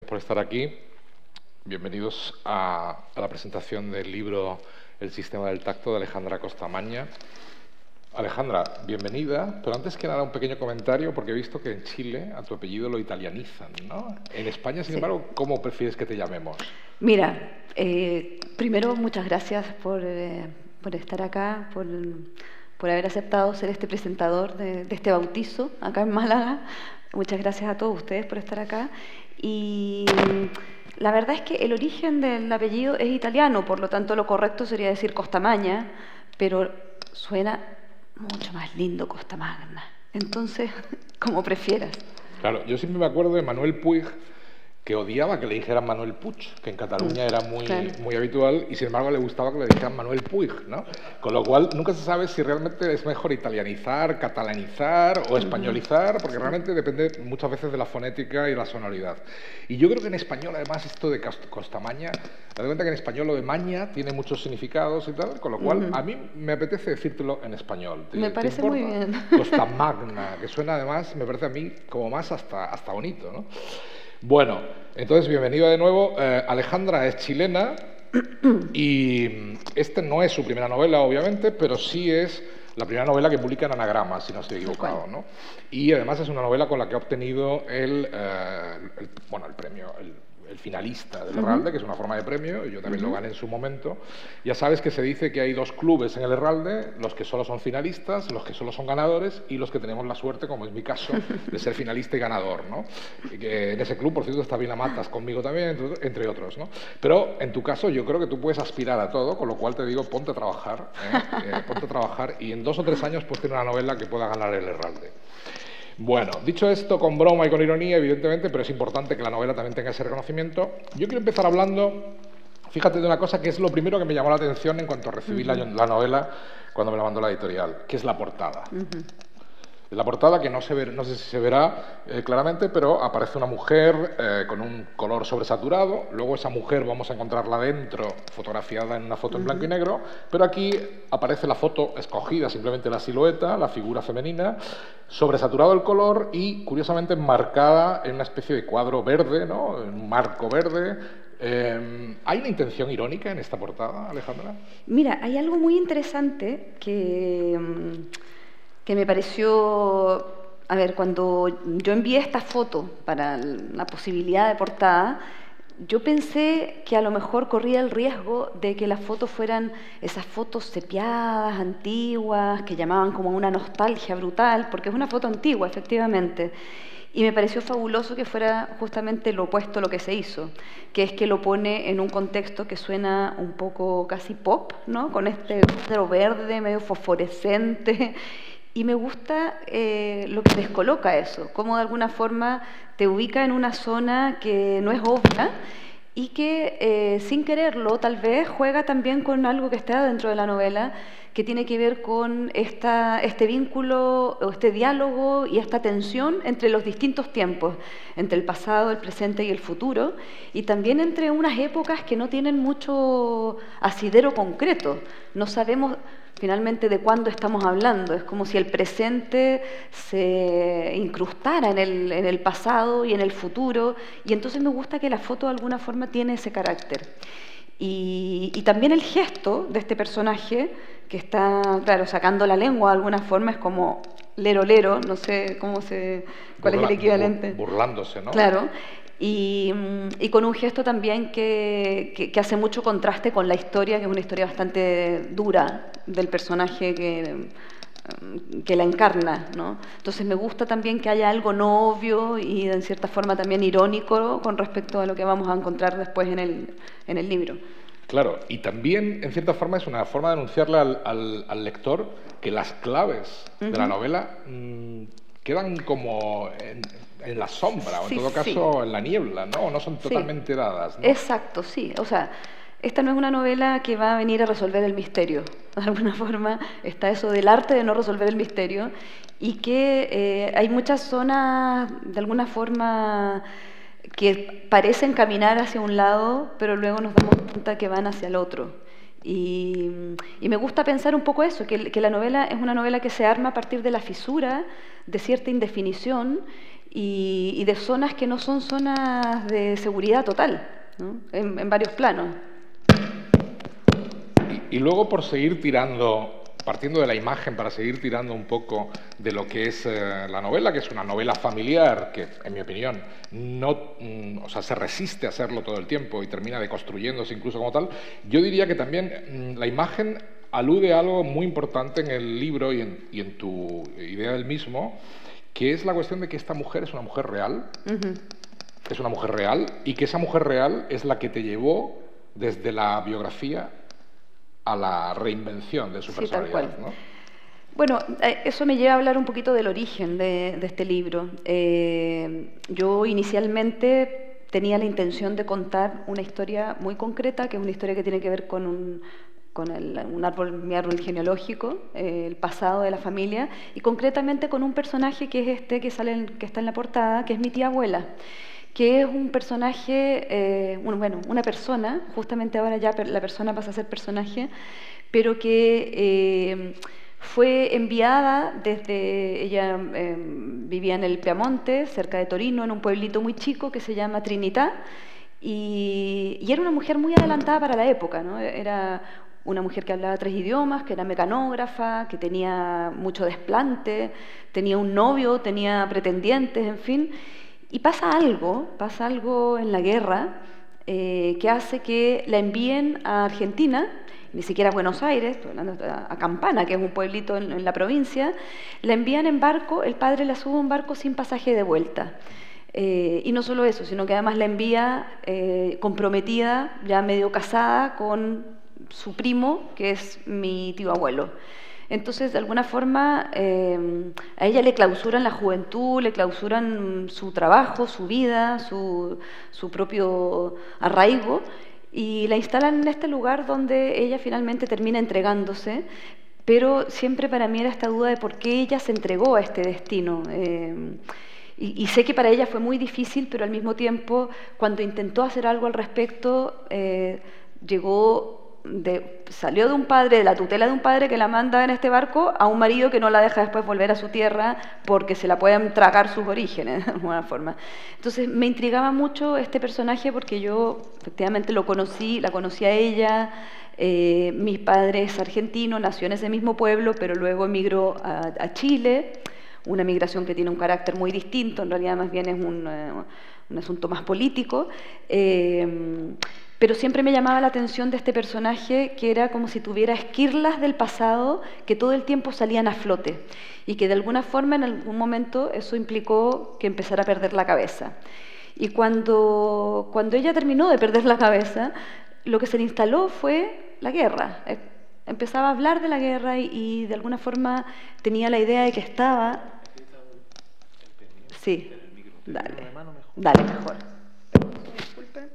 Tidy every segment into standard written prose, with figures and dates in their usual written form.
por estar aquí. Bienvenidos a la presentación del libro El sistema del tacto de Alejandra Costamaña. Alejandra, bienvenida, pero antes que nada un pequeño comentario, porque he visto que en Chile a tu apellido lo italianizan, ¿no? En España, sin embargo, ¿cómo prefieres que te llamemos? Mira, primero muchas gracias por estar acá, por haber aceptado ser este presentador de este bautizo acá en Málaga. Muchas gracias a todos ustedes por estar acá. Y la verdad es que el origen del apellido es italiano, por lo tanto lo correcto sería decir Costamaña, pero suena mucho más lindo Costamagna. Entonces, como prefieras. Claro, yo siempre me acuerdo de Manuel Puig, que odiaba que le dijeran Manuel Puig, que en Cataluña era muy habitual, y sin embargo le gustaba que le dijeran Manuel Puig, ¿no? Con lo cual nunca se sabe si realmente es mejor italianizar, catalanizar o españolizar, porque realmente depende muchas veces de la fonética y la sonoridad. Y yo creo que en español, además, esto de Costamaña, te das cuenta que en español lo de maña tiene muchos significados y tal, con lo cual a mí me apetece decírtelo en español. Me parece muy bien. Costamagna, que suena además, me parece a mí como más hasta bonito, ¿no? Bueno, entonces bienvenida de nuevo. Alejandra es chilena y este no es su primera novela, obviamente, pero sí es la primera novela que publica en Anagrama, si no estoy equivocado, ¿no? Y además es una novela con la que ha obtenido el premio, el finalista del Herralde, que es una forma de premio, y yo también lo gané en su momento. Ya sabes que se dice que hay dos clubes en el Herralde, los que solo son finalistas, los que solo son ganadores, y los que tenemos la suerte, como es mi caso, de ser finalista y ganador, ¿no? Y que en ese club, por cierto, está Vila Matas conmigo también, entre otros, ¿no? Pero en tu caso yo creo que tú puedes aspirar a todo, con lo cual te digo, ponte a trabajar, ponte a trabajar, y en 2 o 3 años pues tener una novela que pueda ganar el Herralde. Bueno, dicho esto con broma y con ironía, evidentemente, pero es importante que la novela también tenga ese reconocimiento. Yo quiero empezar hablando, fíjate, de una cosa que es lo primero que me llamó la atención en cuanto recibí la novela cuando me la mandó la editorial, que es la portada. La portada, que no sé si se verá claramente, pero aparece una mujer con un color sobresaturado. Luego esa mujer vamos a encontrarla dentro, fotografiada en una foto en blanco y negro, pero aquí aparece la foto escogida, simplemente la silueta, la figura femenina, sobresaturado el color y, curiosamente, enmarcada en una especie de cuadro verde, ¿no? En un marco verde. ¿Hay una intención irónica en esta portada, Alejandra? Mira, hay algo muy interesante que me pareció, a ver, cuando yo envié esta foto para la posibilidad de portada, yo pensé que a lo mejor corría el riesgo de que las fotos fueran esas fotos sepiadas, antiguas, que llamaban como una nostalgia brutal, porque es una foto antigua, efectivamente. Y me pareció fabuloso que fuera justamente lo opuesto a lo que se hizo, que es que lo pone en un contexto que suena un poco casi pop, ¿no? Con este cuadro verde, medio fosforescente. Y me gusta lo que descoloca eso, cómo de alguna forma te ubica en una zona que no es obvia y que sin quererlo tal vez juega también con algo que está dentro de la novela, que tiene que ver con este vínculo o este diálogo y esta tensión entre los distintos tiempos, entre el pasado, el presente y el futuro, y también entre unas épocas que no tienen mucho asidero concreto. No sabemos finalmente de cuándo estamos hablando, es como si el presente se incrustara en el pasado y en el futuro, y entonces me gusta que la foto de alguna forma tiene ese carácter. Y también el gesto de este personaje, que está, claro, sacando la lengua de alguna forma, es como lero lero, no sé cuál es el equivalente. Burlándose, ¿no? Claro. Y con un gesto también que hace mucho contraste con la historia, que es una historia bastante dura del personaje que la encarna, ¿no? Entonces me gusta también que haya algo no obvio y en cierta forma también irónico con respecto a lo que vamos a encontrar después en el libro. Claro, y también en cierta forma es una forma de anunciarle al lector que las claves de la novela quedan como en la sombra, o en todo caso en la niebla, ¿no? No son totalmente dadas, ¿no? Exacto, sí. O sea, esta no es una novela que va a venir a resolver el misterio. De alguna forma está eso del arte de no resolver el misterio y que hay muchas zonas, de alguna forma, que parecen caminar hacia un lado, pero luego nos damos cuenta que van hacia el otro. Y me gusta pensar un poco eso, que la novela es una novela que se arma a partir de la fisura, de cierta indefinición, y de zonas que no son zonas de seguridad total, ¿no? En varios planos. Y luego, por seguir tirando, partiendo de la imagen, para seguir tirando un poco de lo que es la novela, que es una novela familiar, que, en mi opinión, no, o sea, se resiste a hacerlo todo el tiempo y termina deconstruyéndose incluso como tal, yo diría que también la imagen alude a algo muy importante en el libro y en tu idea del mismo, que es la cuestión de que esta mujer es una mujer real, es una mujer real, y que esa mujer real es la que te llevó desde la biografía a la reinvención de su personalidad, tal cual. ¿no? Bueno, eso me lleva a hablar un poquito del origen de este libro. Yo inicialmente tenía la intención de contar una historia muy concreta, que es una historia que tiene que ver con un árbol, mi árbol genealógico, el pasado de la familia, y concretamente con un personaje que es este que está en la portada, que es mi tía abuela, que es un personaje, una persona, justamente ahora ya la persona pasa a ser personaje, pero que fue enviada desde, ella vivía en el Piamonte, cerca de Torino, en un pueblito muy chico que se llama Trinità, y era una mujer muy adelantada para la época, ¿no? Era una mujer que hablaba 3 idiomas, que era mecanógrafa, que tenía mucho desplante, tenía un novio, tenía pretendientes, en fin. Y pasa algo en la guerra que hace que la envíen a Argentina, ni siquiera a Buenos Aires, estoy hablando a Campana, que es un pueblito en la provincia, la envían en barco, el padre la sube a un barco sin pasaje de vuelta. Y no solo eso, sino que además la envía comprometida, ya medio casada, con su primo, que es mi tío abuelo. Entonces, de alguna forma, a ella le clausuran la juventud, le clausuran su trabajo, su vida, su propio arraigo, y la instalan en este lugar donde ella finalmente termina entregándose, pero siempre para mí era esta duda de por qué ella se entregó a este destino. Y sé que para ella fue muy difícil, pero al mismo tiempo, cuando intentó hacer algo al respecto, salió de un padre, de la tutela de un padre que la manda en este barco, a un marido que no la deja después volver a su tierra porque se la pueden tragar sus orígenes, de alguna forma. Entonces me intrigaba mucho este personaje porque yo efectivamente la conocí a ella. Mi padre es argentino, nació en ese mismo pueblo, pero luego emigró a Chile, una migración que tiene un carácter muy distinto, en realidad más bien es un asunto más político. Pero siempre me llamaba la atención de este personaje, que era como si tuviera esquirlas del pasado que todo el tiempo salían a flote y que de alguna forma en algún momento eso implicó que empezara a perder la cabeza. Y cuando ella terminó de perder la cabeza, lo que se le instaló fue la guerra. Empezaba a hablar de la guerra y de alguna forma tenía la idea de que estaba... Sí, dale, mejor. Disculpe.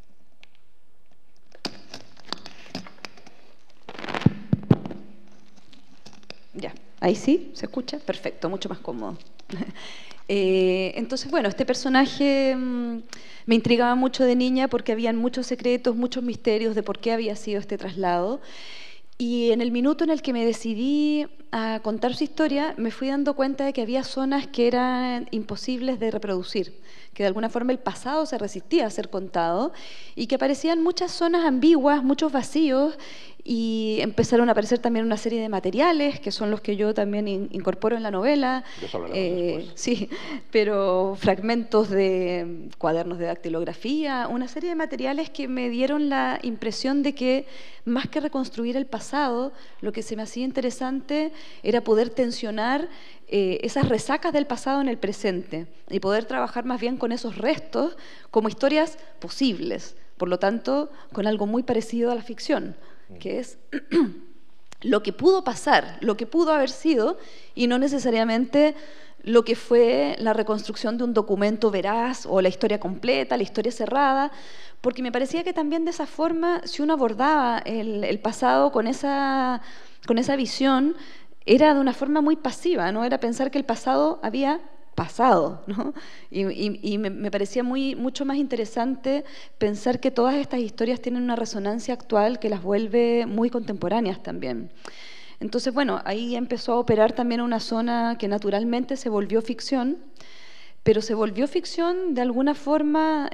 Ya, ahí sí, ¿se escucha? Perfecto, mucho más cómodo. Entonces, bueno, este personaje me intrigaba mucho de niña porque habían muchos secretos, muchos misterios de por qué había sido este traslado. Y en el minuto en el que me decidí a contar su historia, me fui dando cuenta de que había zonas que eran imposibles de reproducir, que de alguna forma el pasado se resistía a ser contado y que aparecían muchas zonas ambiguas, muchos vacíos, y empezaron a aparecer también una serie de materiales, que son los que yo también incorporo en la novela. Sí, pero fragmentos de cuadernos de dactilografía, una serie de materiales que me dieron la impresión de que, más que reconstruir el pasado, lo que se me hacía interesante era poder tensionar esas resacas del pasado en el presente y poder trabajar más bien con esos restos como historias posibles, por lo tanto, con algo muy parecido a la ficción, que es lo que pudo pasar, lo que pudo haber sido, y no necesariamente lo que fue la reconstrucción de un documento veraz o la historia completa, la historia cerrada, porque me parecía que también de esa forma, si uno abordaba el pasado con esa visión, era de una forma muy pasiva, ¿no? Era pensar que el pasado había pasado, ¿no? Y me parecía mucho más interesante pensar que todas estas historias tienen una resonancia actual que las vuelve muy contemporáneas también. Entonces, bueno, ahí empezó a operar también una zona que naturalmente se volvió ficción, pero se volvió ficción de alguna forma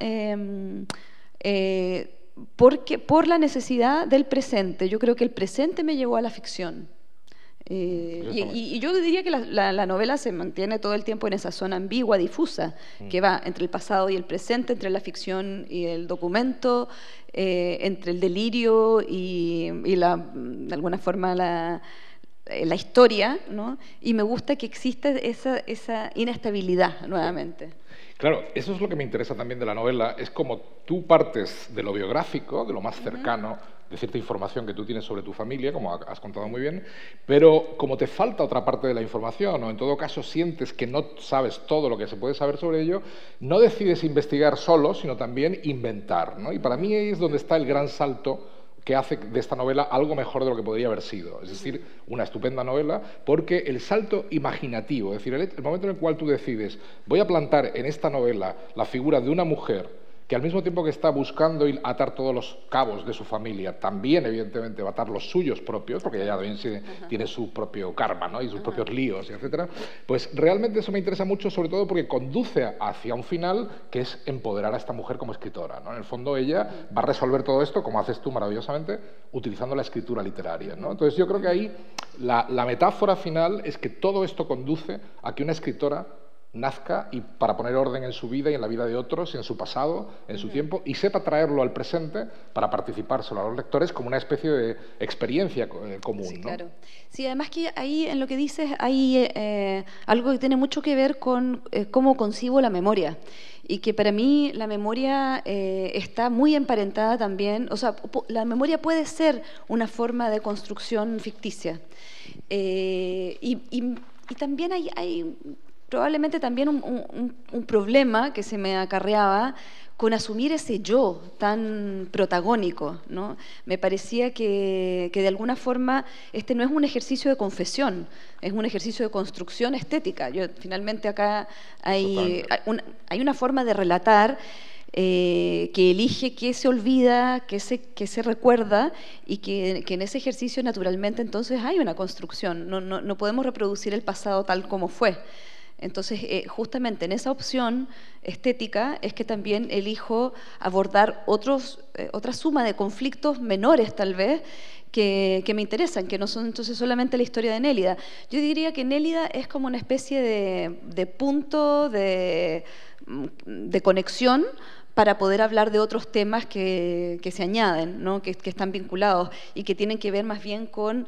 por la necesidad del presente. Yo creo que el presente me llevó a la ficción. Y yo diría que la novela se mantiene todo el tiempo en esa zona ambigua, difusa, que va entre el pasado y el presente, entre la ficción y el documento, entre el delirio y de alguna forma la historia, ¿no? Y me gusta que exista esa inestabilidad nuevamente. Claro, eso es lo que me interesa también de la novela, es como tú partes de lo biográfico, de lo más cercano, de cierta información que tú tienes sobre tu familia, como has contado muy bien, pero como te falta otra parte de la información, o en todo caso sientes que no sabes todo lo que se puede saber sobre ello, no decides investigar solo, sino también inventar, ¿no? Y para mí ahí es donde está el gran salto que hace de esta novela algo mejor de lo que podría haber sido. Es decir, una estupenda novela, porque el salto imaginativo, es decir, el momento en el cual tú decides, voy a plantar en esta novela la figura de una mujer que al mismo tiempo que está buscando atar todos los cabos de su familia, también evidentemente va a atar los suyos propios, porque ella también tiene su propio karma, ¿no? Y sus propios líos, etcétera. Pues realmente eso me interesa mucho, sobre todo porque conduce hacia un final que es empoderar a esta mujer como escritora, ¿no? En el fondo ella va a resolver todo esto, como haces tú maravillosamente, utilizando la escritura literaria, ¿no? Entonces yo creo que ahí la metáfora final es que todo esto conduce a que una escritora nazca y para poner orden en su vida y en la vida de otros, en su pasado, en su tiempo, y sepa traerlo al presente para participárselo a los lectores como una especie de experiencia común. Sí, ¿no? claro. Sí, además que ahí en lo que dices hay algo que tiene mucho que ver con cómo concibo la memoria. Y que para mí la memoria está muy emparentada también, o sea, la memoria puede ser una forma de construcción ficticia. Y también hay probablemente también un problema que se me acarreaba con asumir ese yo tan protagónico, ¿no? Me parecía que de alguna forma este no es un ejercicio de confesión, es un ejercicio de construcción estética. Finalmente acá hay una forma de relatar que elige qué se olvida, qué se recuerda, y que en ese ejercicio naturalmente entonces hay una construcción. No podemos reproducir el pasado tal como fue. Entonces, justamente en esa opción estética es que también elijo abordar otra suma de conflictos menores, tal vez, que me interesan, que no son entonces solamente la historia de Nélida. Yo diría que Nélida es como una especie de punto de conexión para poder hablar de otros temas que se añaden, ¿no? que están vinculados y que tienen que ver más bien con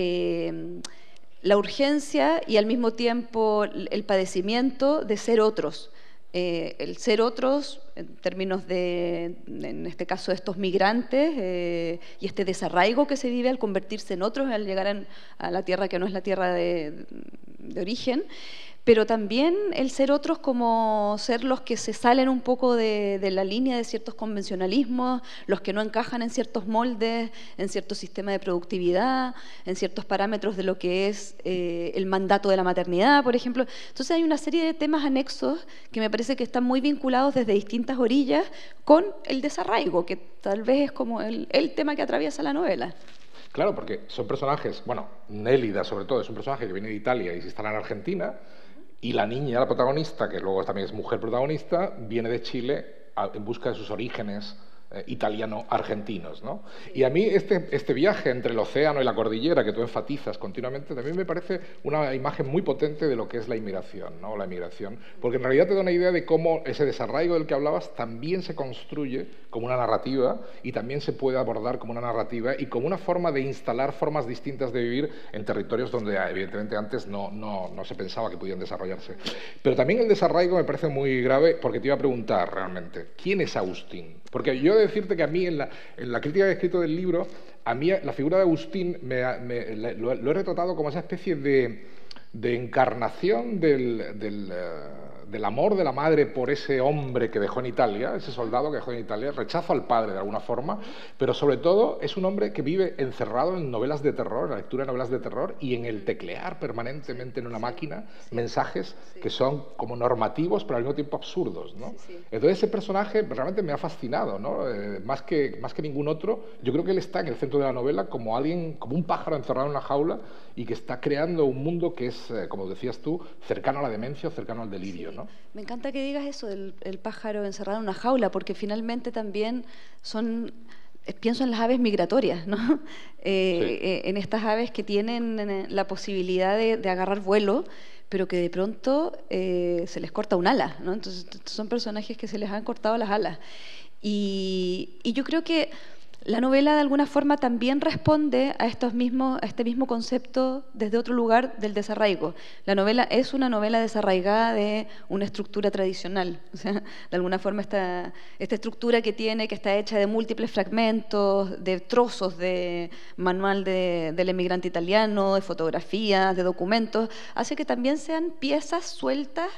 la urgencia y al mismo tiempo el padecimiento de ser otros. El ser otros, en términos en este caso, de estos migrantes y este desarraigo que se vive al convertirse en otros, al llegar a la tierra que no es la tierra de origen, pero también el ser otros como ser los que se salen un poco de la línea de ciertos convencionalismos, los que no encajan en ciertos moldes, en cierto sistema de productividad, en ciertos parámetros de lo que es el mandato de la maternidad, por ejemplo. Entonces hay una serie de temas anexos que me parece que están muy vinculados desde distintas orillas con el desarraigo, que tal vez es como el tema que atraviesa la novela. Claro, porque son personajes, bueno, Nélida sobre todo, es un personaje que viene de Italia y se instala en Argentina, y la niña, la protagonista, que luego también es mujer protagonista, viene de Chile en busca de sus orígenes italiano-argentinos, ¿no? Y a mí este viaje entre el océano y la cordillera que tú enfatizas continuamente también me parece una imagen muy potente de lo que es la inmigración, ¿no? La emigración, porque en realidad te da una idea de cómo ese desarraigo del que hablabas también se construye como una narrativa y también se puede abordar como una narrativa y como una forma de instalar formas distintas de vivir en territorios donde evidentemente antes no se pensaba que podían desarrollarse. Pero también el desarraigo me parece muy grave porque te iba a preguntar realmente, ¿quién es Agustín? Porque yo he de decirte que a mí, en la crítica que he escrito del libro, a mí la figura de Agustín lo he retratado como esa especie de encarnación del amor de la madre por ese hombre que dejó en Italia, ese soldado que dejó en Italia, rechazo al padre de alguna forma, pero sobre todo es un hombre que vive encerrado en novelas de terror, en la lectura de novelas de terror y en el teclear permanentemente en una máquina mensajes que son como normativos pero al mismo tiempo absurdos, ¿no? Entonces ese personaje realmente me ha fascinado, ¿no? Más que ningún otro, yo creo que él está en el centro de la novela como alguien, como un pájaro encerrado en una jaula y que está creando un mundo que es es, como decías tú, cercano a la demencia o cercano al delirio, Sí. ¿no? Me encanta que digas eso del el pájaro encerrado en una jaula, porque finalmente también son, pienso en las aves migratorias, ¿no? Sí. En estas aves que tienen la posibilidad de agarrar vuelo, pero que de pronto se les corta un ala, ¿no? Entonces son personajes que se les han cortado las alas. Y yo creo que la novela de alguna forma también responde a este mismo concepto desde otro lugar del desarraigo. La novela es una novela desarraigada de una estructura tradicional. O sea, de alguna forma esta estructura que tiene, que está hecha de múltiples fragmentos, de trozos de manual del emigrante italiano, de fotografías, de documentos, hace que también sean piezas sueltas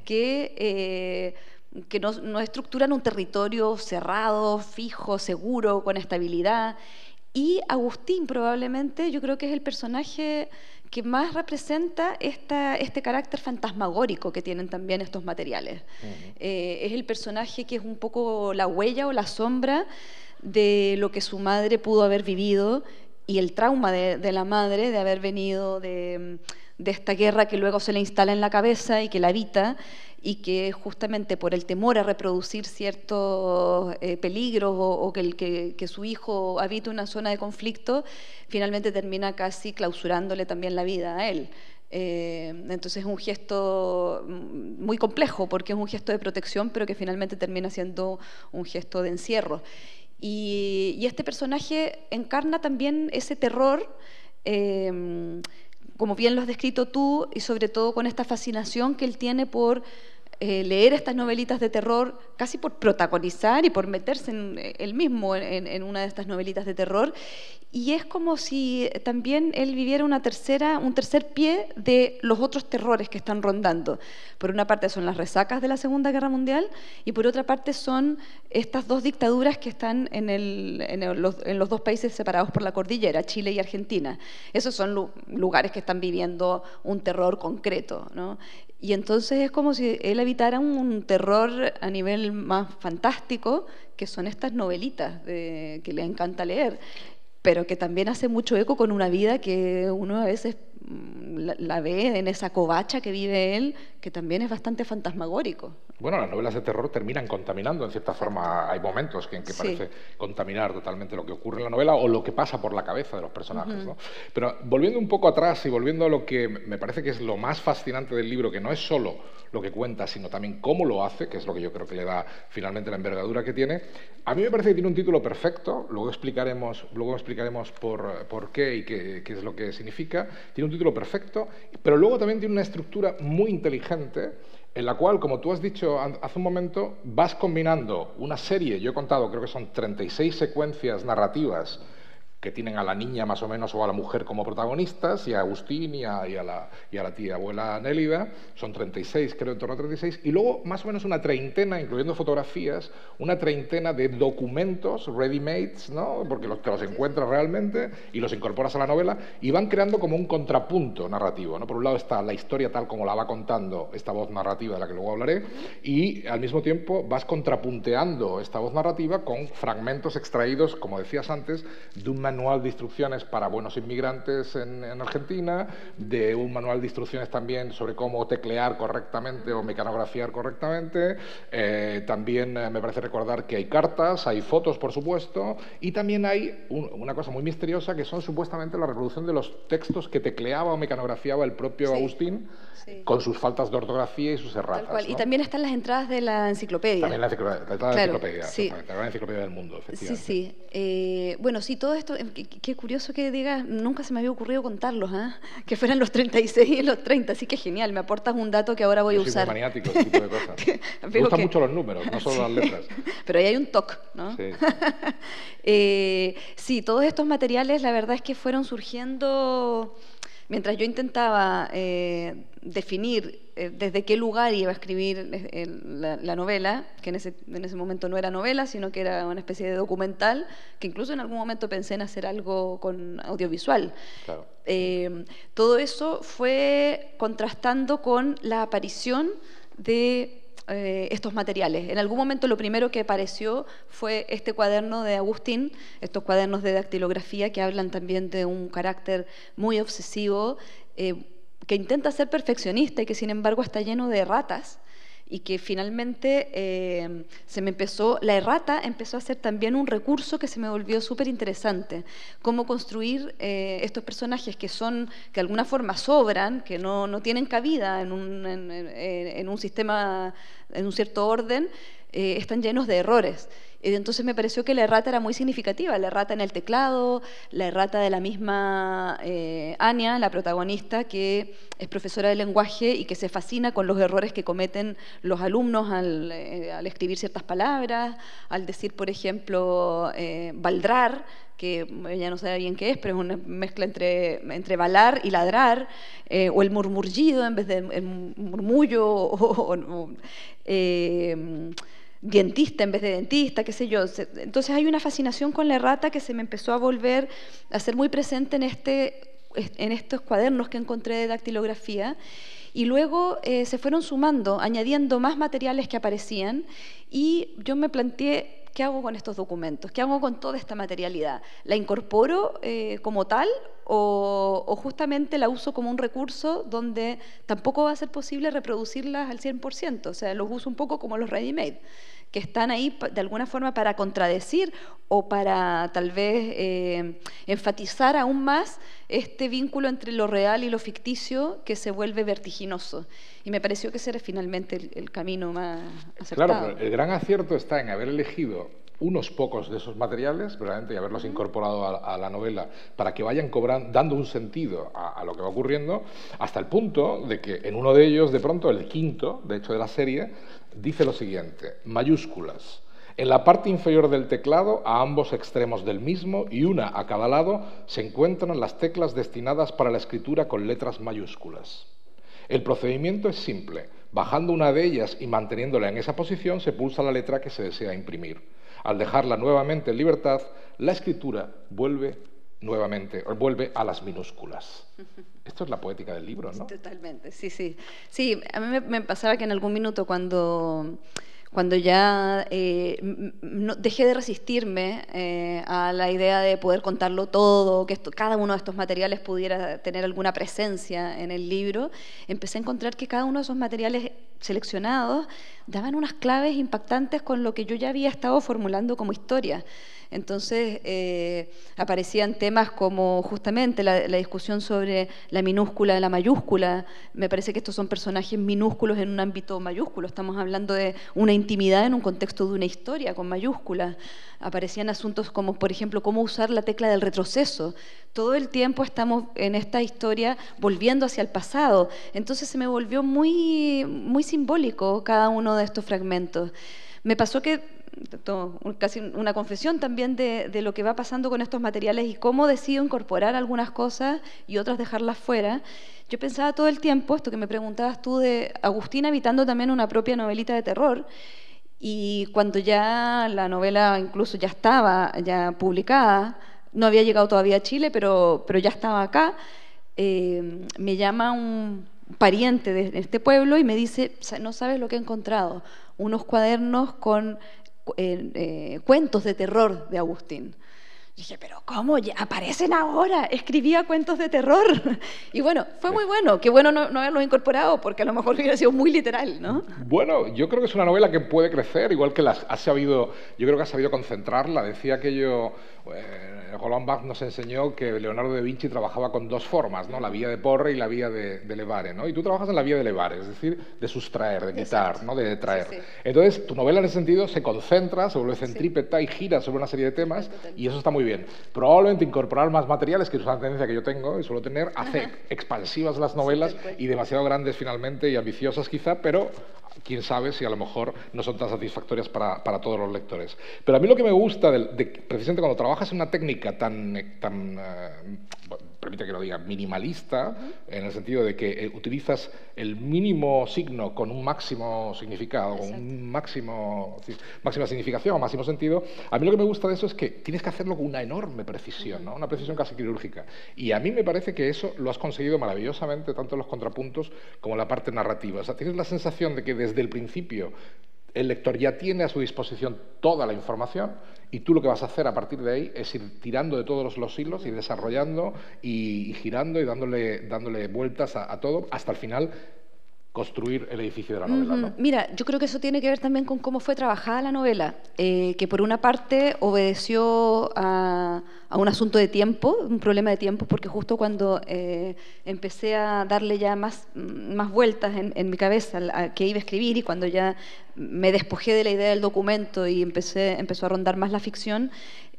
que no estructuran un territorio cerrado, fijo, seguro, con estabilidad. Y Agustín probablemente yo creo que es el personaje que más representa este carácter fantasmagórico que tienen también estos materiales. Es el personaje que es un poco la huella o la sombra de lo que su madre pudo haber vivido y el trauma de la madre de haber venido de esta guerra que luego se le instala en la cabeza y que la habita, y que justamente por el temor a reproducir ciertos peligros o que su hijo habite una zona de conflicto, finalmente termina casi clausurándole también la vida a él. Entonces es un gesto muy complejo porque es un gesto de protección, pero que finalmente termina siendo un gesto de encierro. Y este personaje encarna también ese terror, como bien lo has descrito tú, y sobre todo con esta fascinación que él tiene por leer estas novelitas de terror, casi por protagonizar y por meterse él mismo en una de estas novelitas de terror. Y es como si también él viviera un tercer pie de los otros terrores que están rondando. Por una parte son las resacas de la Segunda Guerra Mundial y por otra parte son estas dos dictaduras que están en los dos países separados por la cordillera, Chile y Argentina. Esos son lugares que están viviendo un terror concreto, ¿no? Y entonces es como si él habitara un terror a nivel más fantástico, que son estas novelitas que le encanta leer, pero que también hace mucho eco con una vida que uno a veces la ve en esa covacha que vive él, que también es bastante fantasmagórico. Bueno, las novelas de terror terminan contaminando, en cierta forma. Hay momentos en que Sí. parece contaminar totalmente lo que ocurre en la novela o lo que pasa por la cabeza de los personajes, ¿no? Pero volviendo un poco atrás y volviendo a lo que me parece que es lo más fascinante del libro, que no es solo lo que cuenta, sino también cómo lo hace, que es lo que yo creo que le da finalmente la envergadura que tiene, a mí me parece que tiene un título perfecto, luego explicaremos por qué y qué es lo que significa. Tiene un título perfecto, pero luego también tiene una estructura muy inteligente en la cual, como tú has dicho hace un momento, vas combinando una serie, yo he contado, creo que son 36 secuencias narrativas que tienen a la niña más o menos o a la mujer como protagonistas, y a Agustín y a la tía abuela Nélida, son 36, creo, en torno a 36, y luego más o menos una treintena, incluyendo fotografías, una treintena de documentos ready-mades, ¿no? Porque te los encuentras realmente y los incorporas a la novela, y van creando como un contrapunto narrativo, ¿no? Por un lado está la historia tal como la va contando esta voz narrativa de la que luego hablaré, y al mismo tiempo vas contrapunteando esta voz narrativa con fragmentos extraídos, como decías antes, de un manual de instrucciones para buenos inmigrantes en Argentina, de un manual de instrucciones también sobre cómo teclear correctamente o mecanografiar correctamente. También me parece recordar que hay cartas, hay fotos, por supuesto, y también hay una cosa muy misteriosa que son supuestamente la reproducción de los textos que tecleaba o mecanografiaba el propio Agustín, con sus faltas de ortografía y sus erratas. Tal cual. ¿no? Y también están las entradas de la enciclopedia. También la enciclopedia, sí. la gran enciclopedia del mundo, efectivamente. Sí. Bueno, sí, todo esto, qué curioso que digas, nunca se me había ocurrido contarlos, ¿eh? Que fueran los 36 y los 30, así que genial, me aportas un dato que ahora voy a usar. Soy muy maniático, ese tipo de cosas. Me gustan mucho los números, no solo las letras. Pero ahí hay un toque, ¿no? Sí. Sí, todos estos materiales, la verdad es que fueron surgiendo mientras yo intentaba definir desde qué lugar iba a escribir la novela, que en ese momento no era novela, sino que era una especie de documental, que incluso en algún momento pensé en hacer algo con audiovisual. Claro. Todo eso fue contrastando con la aparición de estos materiales. En algún momento lo primero que apareció fue este cuaderno de Agustín, estos cuadernos de dactilografía que hablan también de un carácter muy obsesivo, que intenta ser perfeccionista y que sin embargo está lleno de erratas, y que finalmente la errata empezó a ser también un recurso que se me volvió súper interesante. Cómo construir estos personajes que de alguna forma sobran, que no tienen cabida en un sistema, en un cierto orden, están llenos de errores. Entonces me pareció que la errata era muy significativa, la errata en el teclado, la errata de la misma Anya, la protagonista, que es profesora de lenguaje y que se fascina con los errores que cometen los alumnos al escribir ciertas palabras, al decir, por ejemplo, baldrar, que ella no sabe bien qué es, pero es una mezcla entre balar y ladrar, o el murmullido en vez de el murmullo, dientista en vez de dentista, qué sé yo. Entonces hay una fascinación con la errata que se me empezó a ser muy presente en estos cuadernos que encontré de dactilografía, y luego se fueron sumando, añadiendo más materiales que aparecían, y yo me planteé, ¿qué hago con estos documentos? ¿Qué hago con toda esta materialidad? ¿La incorporo como tal o justamente la uso como un recurso donde tampoco va a ser posible reproducirlas al 100%? O sea, los uso un poco como los ready-made, que están ahí de alguna forma para contradecir o para tal vez enfatizar aún más este vínculo entre lo real y lo ficticio que se vuelve vertiginoso. Y me pareció que ese era finalmente el camino más acertado. Claro, pero el gran acierto está en haber elegido unos pocos de esos materiales, realmente, y haberlos incorporado a la novela para que vayan dando un sentido a lo que va ocurriendo, hasta el punto de que en uno de ellos, de pronto, el quinto, de hecho, de la serie, dice lo siguiente: mayúsculas. En la parte inferior del teclado, a ambos extremos del mismo y una a cada lado, se encuentran las teclas destinadas para la escritura con letras mayúsculas. El procedimiento es simple. Bajando una de ellas y manteniéndola en esa posición, se pulsa la letra que se desea imprimir. Al dejarla nuevamente en libertad, la escritura vuelve a las minúsculas. Esto es la poética del libro, ¿no? Totalmente, sí, sí. Sí, a mí me pasaba que en algún minuto cuando ya dejé de resistirme a la idea de poder contarlo todo, que cada uno de estos materiales pudiera tener alguna presencia en el libro, empecé a encontrar que cada uno de esos materiales seleccionados daban unas claves impactantes con lo que yo ya había estado formulando como historia. Entonces aparecían temas como justamente la discusión sobre la minúscula y la mayúscula. Me parece que estos son personajes minúsculos en un ámbito mayúsculo. Estamos hablando de una intimidad en un contexto de una historia con mayúsculas. Aparecían asuntos como, por ejemplo, cómo usar la tecla del retroceso. Todo el tiempo estamos en esta historia volviendo hacia el pasado. Entonces se me volvió muy, muy simbólico cada uno de estos fragmentos. Me pasó que casi una confesión también de lo que va pasando con estos materiales y cómo decido incorporar algunas cosas y otras dejarlas fuera. Yo pensaba todo el tiempo, esto que me preguntabas tú, de Agustín habitando también una propia novelita de terror, y cuando ya la novela incluso ya estaba ya publicada, no había llegado todavía a Chile, pero ya estaba acá, me llama un pariente de este pueblo y me dice: no sabes lo que he encontrado, unos cuadernos con cuentos de terror de Agustín. Dije, pero ¿cómo? ¿Ya aparecen ahora? Escribía cuentos de terror. Y bueno, fue muy bueno. Qué bueno no haberlos incorporado, porque a lo mejor hubiera sido muy literal, ¿no? Bueno, yo creo que es una novela que puede crecer, igual que yo creo que ha sabido concentrarla. Decía aquello, Roland Barthes nos enseñó que Leonardo da Vinci trabajaba con dos formas, ¿no? La vía de Porre y la vía de Levare, ¿no? Y tú trabajas en la vía de Levare, es decir, de sustraer, de quitar, ¿no? De traer. Sí, sí. Entonces, tu novela en ese sentido se concentra, se vuelve centrípeta y gira sobre una serie de temas, y eso está muy bien. Probablemente incorporar más materiales, que es una tendencia que yo tengo y suelo tener, hace expansivas las novelas y demasiado grandes finalmente y ambiciosas quizá, pero quién sabe si a lo mejor no son tan satisfactorias para todos los lectores. Pero a mí lo que me gusta, precisamente cuando trabajas en una técnica permite que lo diga, minimalista, en el sentido de que utilizas el mínimo signo con un máximo significado, con un máxima significación o máximo sentido, a mí lo que me gusta de eso es que tienes que hacerlo con una enorme precisión, ¿no? Una precisión casi quirúrgica. Y a mí me parece que eso lo has conseguido maravillosamente, tanto en los contrapuntos como en la parte narrativa. O sea, tienes la sensación de que desde el principio el lector ya tiene a su disposición toda la información y tú lo que vas a hacer a partir de ahí es ir tirando de todos los hilos y desarrollando y girando y dándole vueltas a todo hasta el final construir el edificio de la novela, ¿no? Mira, yo creo que eso tiene que ver también con cómo fue trabajada la novela, que por una parte obedeció a un asunto de tiempo, un problema de tiempo, porque justo cuando empecé a darle ya más vueltas en mi cabeza a qué iba a escribir y cuando ya me despojé de la idea del documento y empezó a rondar más la ficción,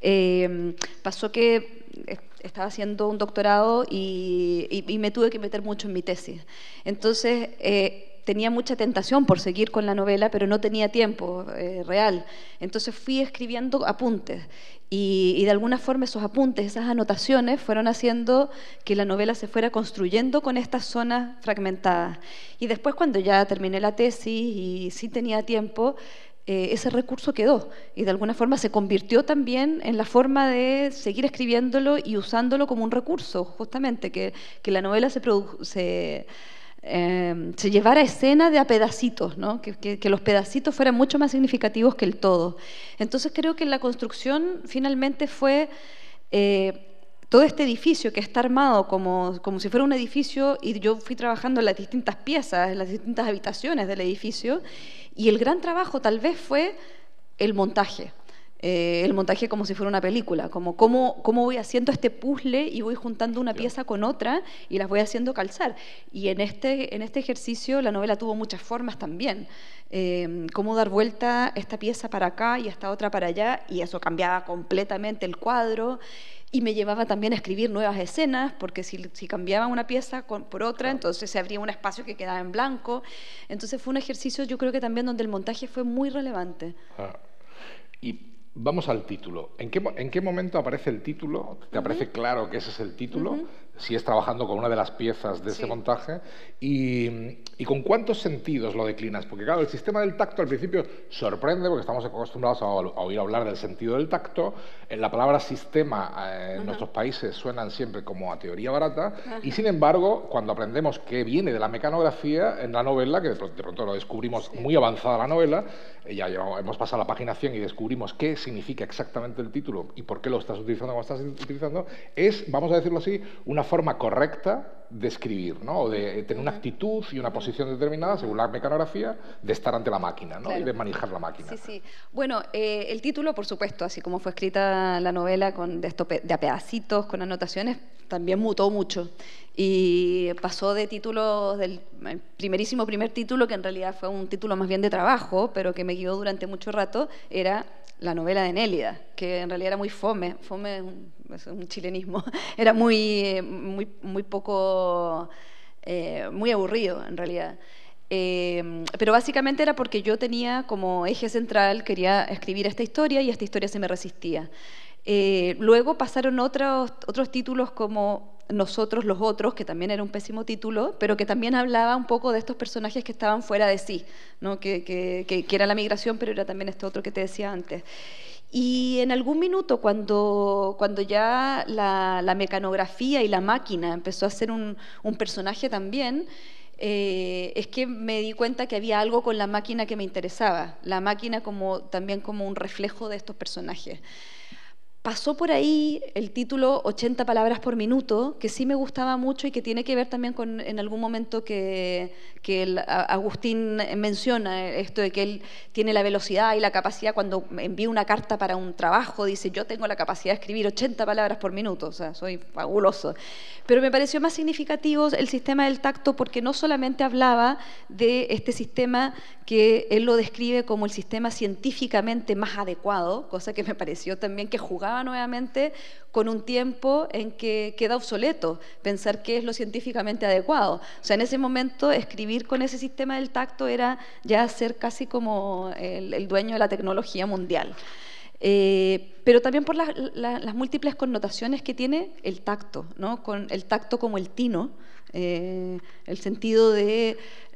pasó que estaba haciendo un doctorado y me tuve que meter mucho en mi tesis. Entonces, tenía mucha tentación por seguir con la novela, pero no tenía tiempo real. Entonces fui escribiendo apuntes y de alguna forma esos apuntes, esas anotaciones fueron haciendo que la novela se fuera construyendo con estas zonas fragmentadas. Y después cuando ya terminé la tesis y sí tenía tiempo, ese recurso quedó y de alguna forma se convirtió también en la forma de seguir escribiéndolo y usándolo como un recurso, justamente, que la novela se llevara a escena de a pedacitos, ¿no? Que los pedacitos fueran mucho más significativos que el todo. Entonces creo que la construcción finalmente fue todo este edificio que está armado como si fuera un edificio y yo fui trabajando en las distintas piezas, en las distintas habitaciones del edificio y el gran trabajo tal vez fue el montaje. El montaje como si fuera una película, como cómo voy haciendo este puzzle y voy juntando una pieza con otra y las voy haciendo calzar. Y en este ejercicio la novela tuvo muchas formas también. Cómo dar vuelta esta pieza para acá y esta otra para allá, y eso cambiaba completamente el cuadro. Y me llevaba también a escribir nuevas escenas, porque si cambiaba una pieza por otra, entonces se abría un espacio que quedaba en blanco. Entonces fue un ejercicio, yo creo que también donde el montaje fue muy relevante. Y vamos al título. ¿En qué momento aparece el título? ¿Te aparece claro que ese es el título? Si es trabajando con una de las piezas de ese montaje. ¿Y con cuántos sentidos lo declinas? Porque claro, el sistema del tacto al principio sorprende porque estamos acostumbrados a oír hablar del sentido del tacto. La palabra sistema en nuestros países suenan siempre como a teoría barata. Y sin embargo, cuando aprendemos que viene de la mecanografía en la novela, que de pronto lo descubrimos muy avanzada la novela, ya hemos pasado la página 100 y descubrimos qué significa exactamente el título y por qué lo estás utilizando como estás utilizando, es, vamos a decirlo así, una forma correcta de escribir, ¿no? O de tener una actitud y una posición determinada, según la mecanografía, de estar ante la máquina, ¿no? Claro. Y de manejar la máquina. Sí, sí. Bueno, el título, por supuesto, así como fue escrita la novela de a pedacitos, con anotaciones, también mutó mucho. Y pasó de títulos del primerísimo primer título, que en realidad fue un título más bien de trabajo, pero que me guió durante mucho rato, era la novela de Nélida, que en realidad era muy fome es un chilenismo, era muy poco, muy aburrido en realidad. Pero básicamente era porque yo tenía como eje central, quería escribir esta historia y esta historia se me resistía. Luego pasaron otros títulos como Nosotros los Otros, que también era un pésimo título, pero que también hablaba un poco de estos personajes que estaban fuera de sí, ¿no? que era la migración, pero era también este otro que te decía antes. Y en algún minuto, cuando ya la mecanografía y la máquina empezó a ser un personaje también, es que me di cuenta que había algo con la máquina que me interesaba, la máquina también como un reflejo de estos personajes. Pasó por ahí el título 80 palabras por minuto, que sí me gustaba mucho y que tiene que ver también con en algún momento que Agustín menciona esto de que él tiene la velocidad y la capacidad, cuando envía una carta para un trabajo, dice yo tengo la capacidad de escribir 80 palabras por minuto, o sea, soy fabuloso. Pero me pareció más significativo el sistema del tacto porque no solamente hablaba de este sistema que él lo describe como el sistema científicamente más adecuado, cosa que me pareció también que jugaba nuevamente con un tiempo en que queda obsoleto pensar qué es lo científicamente adecuado. O sea, en ese momento escribir con ese sistema del tacto era ya ser casi como el dueño de la tecnología mundial. Pero también por las múltiples connotaciones que tiene el tacto, ¿no? Con el tacto como el tino, el sentido de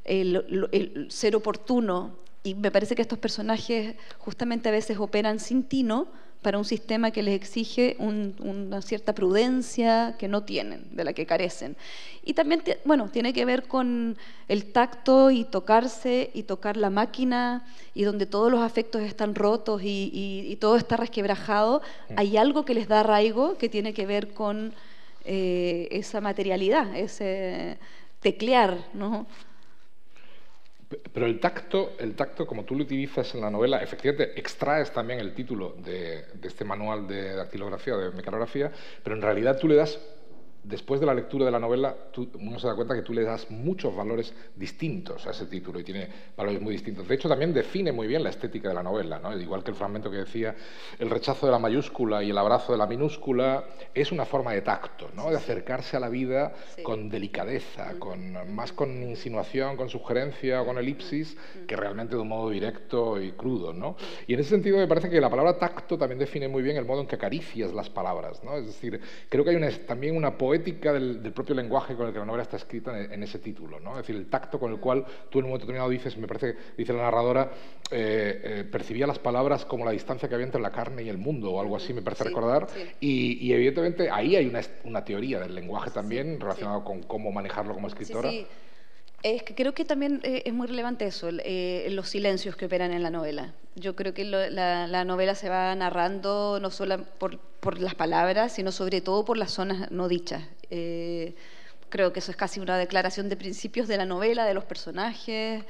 el ser oportuno, y me parece que estos personajes justamente a veces operan sin tino, para un sistema que les exige una cierta prudencia que no tienen, de la que carecen. Y también, bueno, tiene que ver con el tacto y tocarse y tocar la máquina, y donde todos los afectos están rotos y todo está resquebrajado, hay algo que les da arraigo que tiene que ver con esa materialidad, ese teclear, ¿no? Pero el tacto, como tú lo utilizas en la novela, efectivamente extraes también el título de este manual de dactilografía, de mecanografía, pero en realidad tú le das, después de la lectura de la novela, uno se da cuenta que tú le das muchos valores distintos a ese título y tiene valores muy distintos. De hecho, también define muy bien la estética de la novela, ¿no? Igual que el fragmento que decía, el rechazo de la mayúscula y el abrazo de la minúscula, es una forma de tacto, ¿no? De acercarse a la vida con delicadeza, más con insinuación, con sugerencia o con elipsis, que realmente de un modo directo y crudo, ¿no? Y en ese sentido me parece que la palabra tacto también define muy bien el modo en que acaricias las palabras, ¿no? Es decir, creo que hay también una poética del propio lenguaje con el que la novela está escrita en ese título, ¿no? Es decir, el tacto con el cual tú en un momento determinado dices, me parece, dice la narradora, percibía las palabras como la distancia que había entre la carne y el mundo, o algo así, me parece recordar, y evidentemente ahí hay una teoría del lenguaje también relacionado con cómo manejarlo como escritora. Es que creo que también es muy relevante eso, los silencios que operan en la novela. Yo creo que la novela se va narrando no solo por las palabras, sino sobre todo por las zonas no dichas. Creo que eso es casi una declaración de principios de la novela, de los personajes,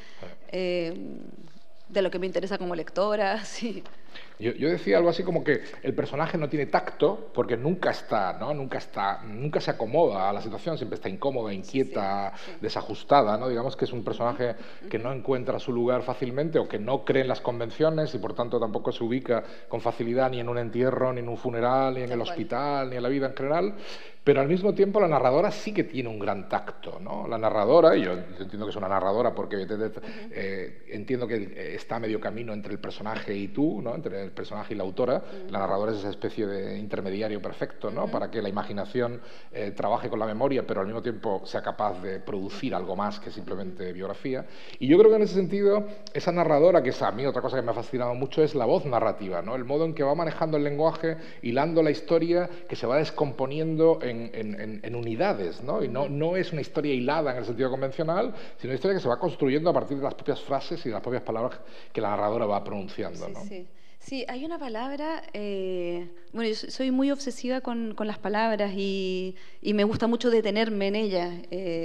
de lo que me interesa como lectora. Sí. Yo decía algo así como que el personaje no tiene tacto porque nunca está, ¿no? Nunca se acomoda a la situación, siempre está incómoda, inquieta, desajustada, ¿no? Digamos que es un personaje que no encuentra su lugar fácilmente o que no cree en las convenciones y por tanto tampoco se ubica con facilidad ni en un entierro, ni en un funeral, ni en el hospital, ni en la vida en general. Pero al mismo tiempo la narradora sí que tiene un gran tacto, ¿no? La narradora, y yo entiendo que es una narradora porque entiendo que está a medio camino entre el personaje y tú, ¿no? Entre el personaje y la autora. La narradora es esa especie de intermediario perfecto, ¿no? Para que la imaginación trabaje con la memoria, pero al mismo tiempo sea capaz de producir algo más que simplemente biografía. Y yo creo que en ese sentido, esa narradora, que es a mí otra cosa que me ha fascinado mucho, es la voz narrativa, ¿no? El modo en que va manejando el lenguaje, hilando la historia, que se va descomponiendo en unidades, ¿no? Y no es una historia hilada en el sentido convencional, sino una historia que se va construyendo a partir de las propias frases y de las propias palabras que la narradora va pronunciando, ¿no? Sí, hay una palabra, bueno, yo soy muy obsesiva con las palabras y me gusta mucho detenerme en ellas.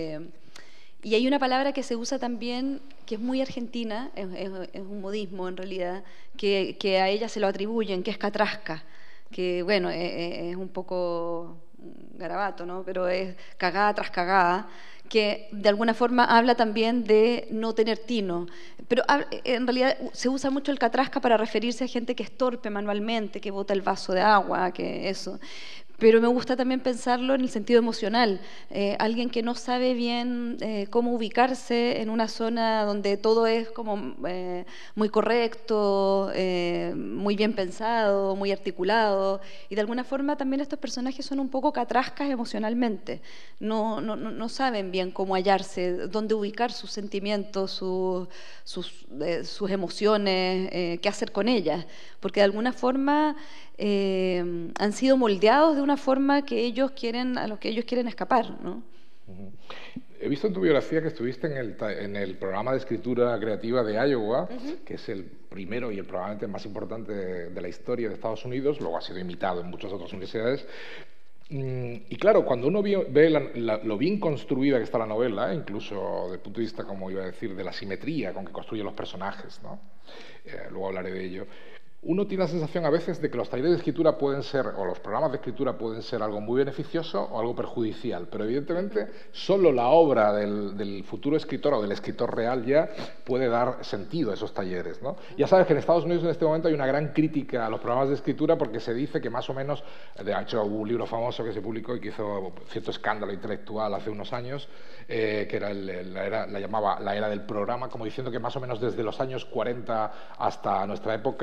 Y hay una palabra que se usa también, que es muy argentina, es un modismo en realidad, que a ella se lo atribuyen, que es catrasca, que bueno, es un poco garabato, ¿no? Pero es cagada tras cagada, que de alguna forma habla también de no tener tino. Pero en realidad se usa mucho el catrasca para referirse a gente que es torpe manualmente, que bota el vaso de agua, que eso. Pero me gusta también pensarlo en el sentido emocional. Alguien que no sabe bien cómo ubicarse en una zona donde todo es como muy correcto, muy bien pensado, muy articulado. Y de alguna forma también estos personajes son un poco catrascas emocionalmente. No saben bien cómo hallarse, dónde ubicar sus sentimientos, sus emociones, qué hacer con ellas. Porque de alguna forma han sido moldeados de una forma que a lo que ellos quieren escapar, ¿no? He visto en tu biografía que estuviste en el programa de escritura creativa de Iowa, que es el primero y probablemente más importante de la historia de Estados Unidos, luego ha sido imitado en muchas otras universidades. Y claro, cuando uno ve lo bien construida que está la novela, incluso desde el punto de vista, como iba a decir, de la simetría con que construye los personajes, ¿no? Luego hablaré de ello. Uno tiene la sensación a veces de que los talleres de escritura pueden ser, o los programas de escritura pueden ser algo muy beneficioso o algo perjudicial, pero evidentemente solo la obra del futuro escritor o del escritor real ya puede dar sentido a esos talleres, ¿no? Ya sabes que en Estados Unidos en este momento hay una gran crítica a los programas de escritura porque se dice que más o menos, de hecho hubo un libro famoso que se publicó y que hizo cierto escándalo intelectual hace unos años, que era la llamaba la era del programa, como diciendo que más o menos desde los años 40 hasta nuestra época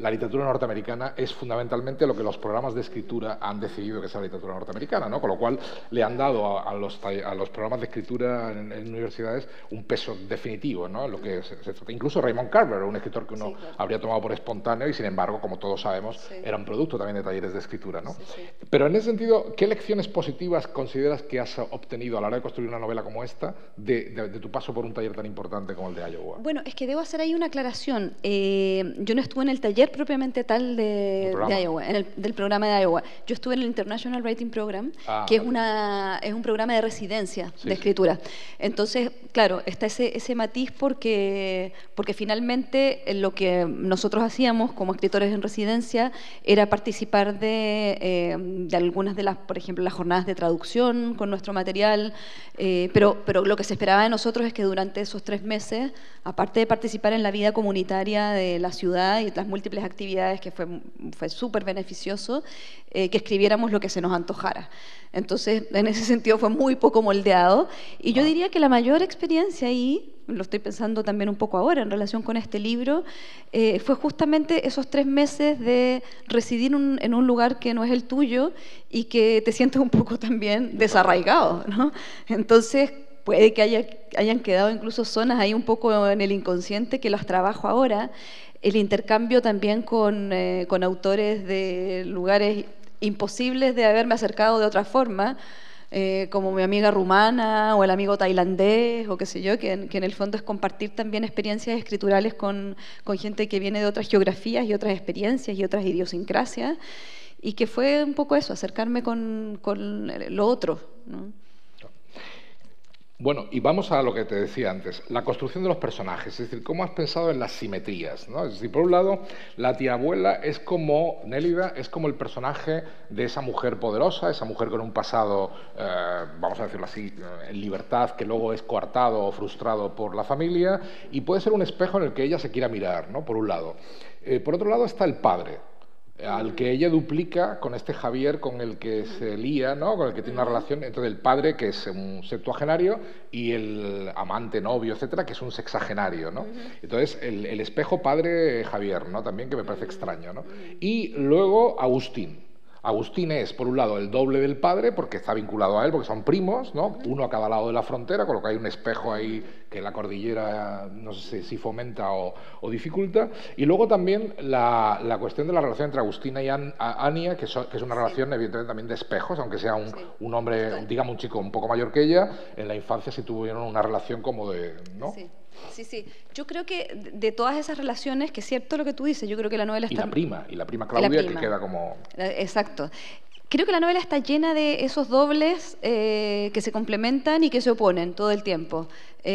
la literatura norteamericana es fundamentalmente lo que los programas de escritura han decidido que sea la literatura norteamericana, ¿no? Con lo cual le han dado a los programas de escritura en universidades un peso definitivo, ¿no? En lo que se trata. Incluso Raymond Carver, un escritor que uno habría tomado por espontáneo y, sin embargo, como todos sabemos, era un producto también de talleres de escritura, ¿no? Pero en ese sentido, ¿qué lecciones positivas consideras que has obtenido a la hora de construir una novela como esta de tu paso por un taller tan importante como el de Iowa? Bueno, es que debo hacer ahí una aclaración. Yo no estuve en el taller propiamente tal de Iowa, del programa de Iowa. Yo estuve en el International Writing Program, que es un programa de residencia de escritura. Entonces, claro, está ese matiz porque finalmente lo que nosotros hacíamos como escritores en residencia era participar de algunas de las, por ejemplo, las jornadas de traducción con nuestro material, pero lo que se esperaba de nosotros es que durante esos 3 meses, aparte de participar en la vida comunitaria de la ciudad y las múltiples actividades, que fue súper beneficioso, que escribiéramos lo que se nos antojara. Entonces, en ese sentido fue muy poco moldeado, y yo diría que la mayor experiencia ahí, lo estoy pensando también un poco ahora en relación con este libro, fue justamente esos 3 meses de residir en un lugar que no es el tuyo y que te sientes un poco también desarraigado, ¿no? Entonces, puede que hayan quedado incluso zonas ahí un poco en el inconsciente que las trabajo ahora. El intercambio también con autores de lugares imposibles de haberme acercado de otra forma, como mi amiga rumana o el amigo tailandés o qué sé yo, que en el fondo es compartir también experiencias escriturales con gente que viene de otras geografías y otras experiencias y otras idiosincrasias, y que fue un poco eso, acercarme con lo otro, ¿no? Bueno, y vamos a lo que te decía antes, la construcción de los personajes, es decir, cómo has pensado en las simetrías, ¿no? Es decir, por un lado, la tía abuela es como, Nélida, es como el personaje de esa mujer poderosa, esa mujer con un pasado, vamos a decirlo así, en libertad, que luego es coartado o frustrado por la familia, y puede ser un espejo en el que ella se quiera mirar, ¿no? Por un lado. Por otro lado está el padre, al que ella duplica con este Javier con el que se lía, ¿no? Con el que tiene una relación entre el padre, que es un septuagenario, y el amante, novio, etcétera, que es un sexagenario, ¿no? Entonces, el espejo padre Javier, ¿no? También, que me parece extraño, ¿no? Y luego Agustín. Agustín es, por un lado, el doble del padre, porque está vinculado a él, porque son primos, ¿no? Uno a cada lado de la frontera, con lo que hay un espejo ahí que la cordillera, no sé si fomenta o dificulta. Y luego también la cuestión de la relación entre Agustina y Ania, que es una relación, evidentemente, también de espejos, aunque sea un hombre, digamos, un chico un poco mayor que ella, en la infancia sí tuvieron una relación como de, ¿no? Sí. Yo creo que de todas esas relaciones, que es cierto lo que tú dices, yo creo que la novela está... Y la prima Claudia, que queda como... Exacto. Creo que la novela está llena de esos dobles que se complementan y que se oponen todo el tiempo.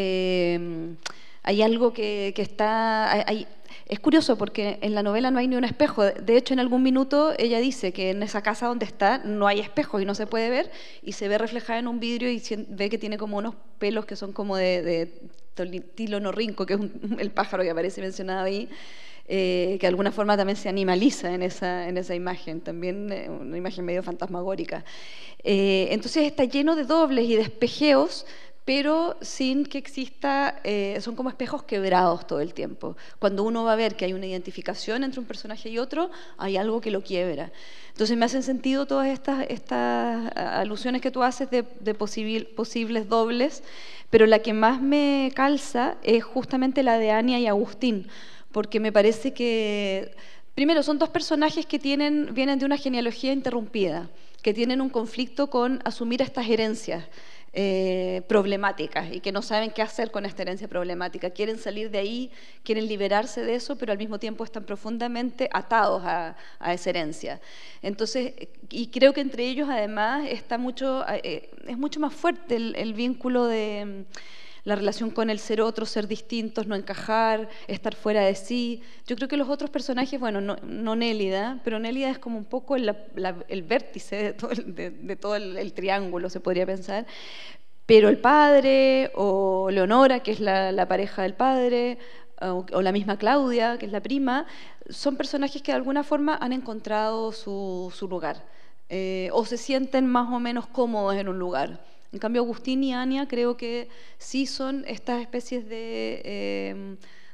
Hay algo que está... Es curioso porque en la novela no hay ni un espejo. De hecho, en algún minuto ella dice que en esa casa donde está no hay espejos y no se puede ver, y se ve reflejada en un vidrio y ve que tiene como unos pelos que son como de tilonorrinco, que es el pájaro que aparece mencionado ahí, que de alguna forma también se animaliza en esa imagen, también una imagen medio fantasmagórica. Entonces está lleno de dobles y de espejeos, pero sin que exista, son como espejos quebrados todo el tiempo. Cuando uno va a ver que hay una identificación entre un personaje y otro, hay algo que lo quiebra. Entonces me hacen sentido todas estas alusiones que tú haces de posibles dobles, pero la que más me calza es justamente la de Ania y Agustín, porque me parece que, primero, son 2 personajes que vienen de una genealogía interrumpida, que tienen un conflicto con asumir estas herencias problemáticas y que no saben qué hacer con esta herencia problemática. Quieren salir de ahí, quieren liberarse de eso, pero al mismo tiempo están profundamente atados a esa herencia. Entonces, y creo que entre ellos además es mucho más fuerte el vínculo de la relación con el ser otro, ser distintos, no encajar, estar fuera de sí. Yo creo que los otros personajes, bueno, no Nélida, pero Nélida es como un poco el vértice de todo el triángulo, se podría pensar. Pero el padre, o Leonora, que es la pareja del padre, o la misma Claudia, que es la prima, son personajes que de alguna forma han encontrado su lugar, o se sienten más o menos cómodos en un lugar. En cambio, Agustín y Ania creo que sí son estas especies de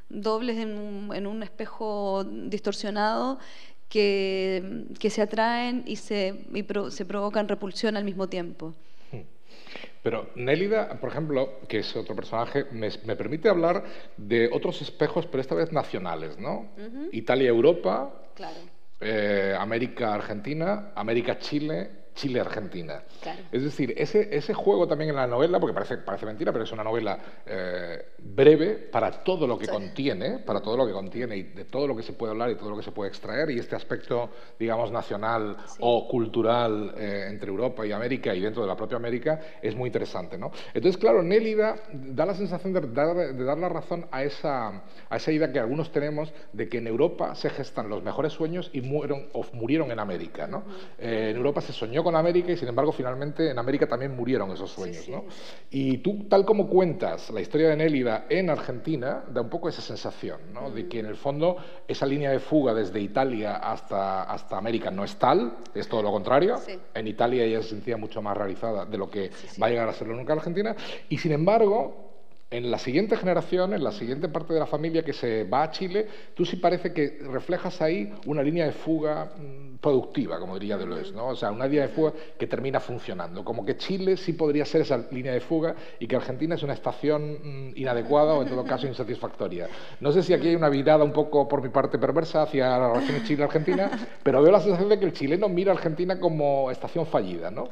dobles en un espejo distorsionado que se atraen y se provocan repulsión al mismo tiempo. Pero Nélida, por ejemplo, que es otro personaje, me permite hablar de otros espejos, pero esta vez nacionales, ¿no? Italia-Europa, claro. América-Argentina, América-Chile, Chile-Argentina. Claro. Es decir, ese juego también en la novela, porque parece mentira, pero es una novela breve para todo lo que contiene, y de todo lo que se puede hablar y todo lo que se puede extraer, y este aspecto, digamos, nacional o cultural entre Europa y América y dentro de la propia América es muy interesante, ¿no? Entonces, claro, Nélida da la sensación de dar la razón a esa idea que algunos tenemos de que en Europa se gestan los mejores sueños y murieron en América, ¿no? En Europa se soñó con América y, sin embargo, finalmente en América también murieron esos sueños, ¿no? Y tú, tal como cuentas la historia de Nélida en Argentina, da un poco esa sensación, ¿no? De que, en el fondo, esa línea de fuga desde Italia hasta América no es tal, es todo lo contrario. Sí. En Italia ella se sentía mucho más realizada de lo que va a llegar a serlo nunca Argentina. Y, sin embargo, en la siguiente generación, en la siguiente parte de la familia que se va a Chile, tú sí parece que reflejas ahí una línea de fuga productiva, como diría Deleuze, ¿no? O sea, una línea de fuga que termina funcionando. Como que Chile sí podría ser esa línea de fuga y que Argentina es una estación inadecuada o, en todo caso, insatisfactoria. No sé si aquí hay una mirada un poco, por mi parte, perversa hacia las relaciones Chile-Argentina, pero veo la sensación de que el chileno mira a Argentina como estación fallida, ¿no?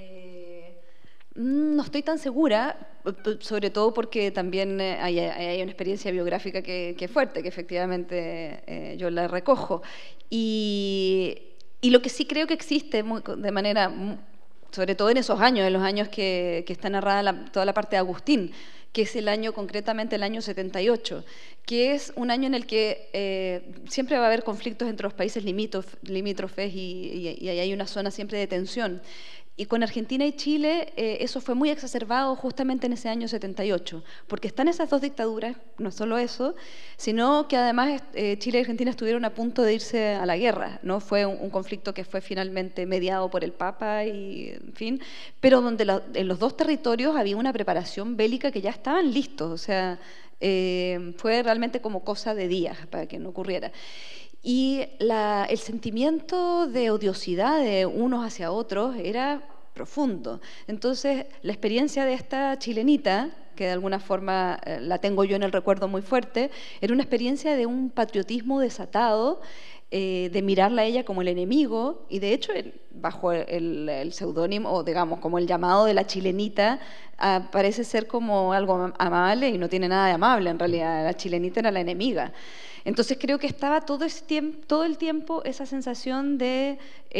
No estoy tan segura, sobre todo porque también hay una experiencia biográfica que es fuerte, que efectivamente yo la recojo. Y lo que sí creo que existe de manera, sobre todo en esos años, en los años que está narrada toda la parte de Agustín, que es el año, concretamente el año 78, que es un año en el que siempre va a haber conflictos entre los países limítrofes y hay una zona siempre de tensión. Y con Argentina y Chile eso fue muy exacerbado justamente en ese año 78, porque están esas dos dictaduras, no solo eso, sino que además Chile y Argentina estuvieron a punto de irse a la guerra, ¿no? Fue un conflicto que fue finalmente mediado por el Papa, y, en fin, pero donde en los dos territorios había una preparación bélica que ya estaban listos, o sea, fue realmente como cosa de días para que no ocurriera. Y el sentimiento de odiosidad de unos hacia otros era profundo. Entonces, la experiencia de esta chilenita, que de alguna forma la tengo yo en el recuerdo muy fuerte, era una experiencia de un patriotismo desatado, de mirarla a ella como el enemigo, y de hecho, bajo el seudónimo, o digamos, como el llamado de la chilenita, parece ser como algo amable, y no tiene nada de amable, en realidad, la chilenita era la enemiga. Entonces creo que estaba todo el tiempo esa sensación de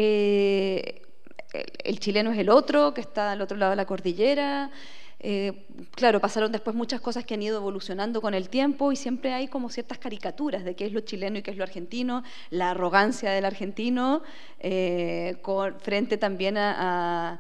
el chileno es el otro, que está al otro lado de la cordillera. Claro, pasaron después muchas cosas que han ido evolucionando con el tiempo y siempre hay como ciertas caricaturas de qué es lo chileno y qué es lo argentino, la arrogancia del argentino frente también a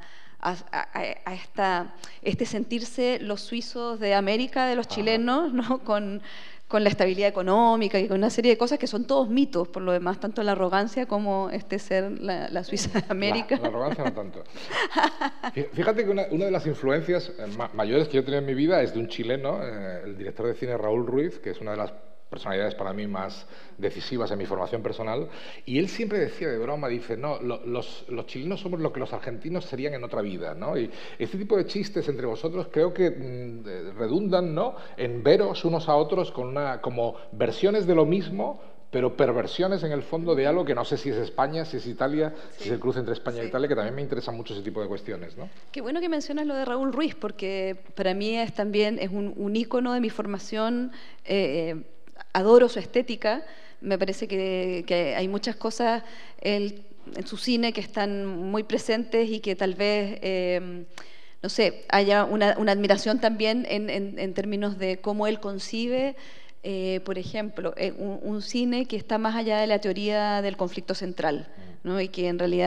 este sentirse los suizos de América de los chilenos, ¿no? Con la estabilidad económica y con una serie de cosas que son todos mitos, por lo demás, tanto la arrogancia como ser la Suiza de América. La arrogancia no tanto. Fíjate que una de las influencias mayores que yo he tenido en mi vida es de un chileno, el director de cine Raúl Ruiz, que es una de las personalidades para mí más decisivas en mi formación personal, y él siempre decía de broma, dice, no, los chilenos somos lo que los argentinos serían en otra vida, ¿no? Y este tipo de chistes entre vosotros creo que redundan, ¿no?, en veros unos a otros como versiones de lo mismo, pero perversiones en el fondo de algo que no sé si es España, si es Italia, si es el cruce entre España e Italia, que también me interesa mucho ese tipo de cuestiones, ¿no? Qué bueno que mencionas lo de Raúl Ruiz, porque para mí también es un ícono de mi formación. Adoro su estética, me parece que hay muchas cosas en su cine que están muy presentes y que tal vez, no sé, haya una admiración también en términos de cómo él concibe, por ejemplo, un cine que está más allá de la teoría del conflicto central, ¿no? Y que en realidad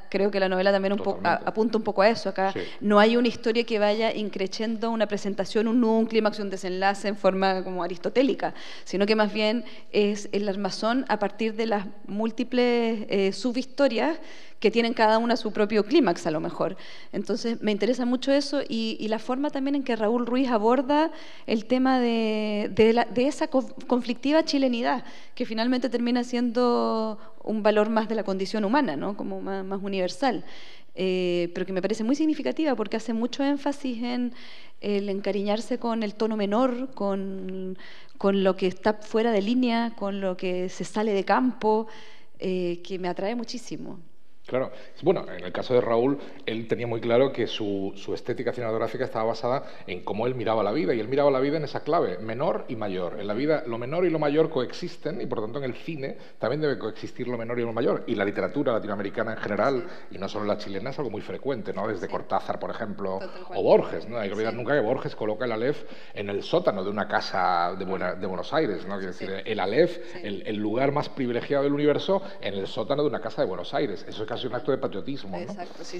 creo que la novela también apunta un poco a eso. Acá no hay una historia que vaya increciendo una presentación, un nudo, un clímax, un desenlace en forma como aristotélica, sino que más bien es el armazón a partir de las múltiples subhistorias que tienen cada una su propio clímax a lo mejor. Entonces me interesa mucho eso y la forma también en que Raúl Ruiz aborda el tema de esa conflictiva chilenidad, que finalmente termina siendo un valor más de la condición humana, ¿no? Como más universal. Pero que me parece muy significativa porque hace mucho énfasis en el encariñarse con el tono menor, con lo que está fuera de línea, con lo que se sale de campo, que me atrae muchísimo. Claro. Bueno, en el caso de Raúl, él tenía muy claro que su estética cinematográfica estaba basada en cómo él miraba la vida, y él miraba la vida en esa clave, menor y mayor. En la vida lo menor y lo mayor coexisten, y por lo tanto en el cine también debe coexistir lo menor y lo mayor. Y la literatura latinoamericana en general, y no solo la chilena, es algo muy frecuente, ¿no? Desde Cortázar, por ejemplo, o Borges, ¿no? Hay que olvidar nunca que Borges coloca el Aleph en el sótano de una casa de Buenos Aires, ¿no? Quiere decir, el Aleph, el lugar más privilegiado del universo, en el sótano de una casa de Buenos Aires. Eso es casi un acto de patriotismo, ¿no? Exacto, sí.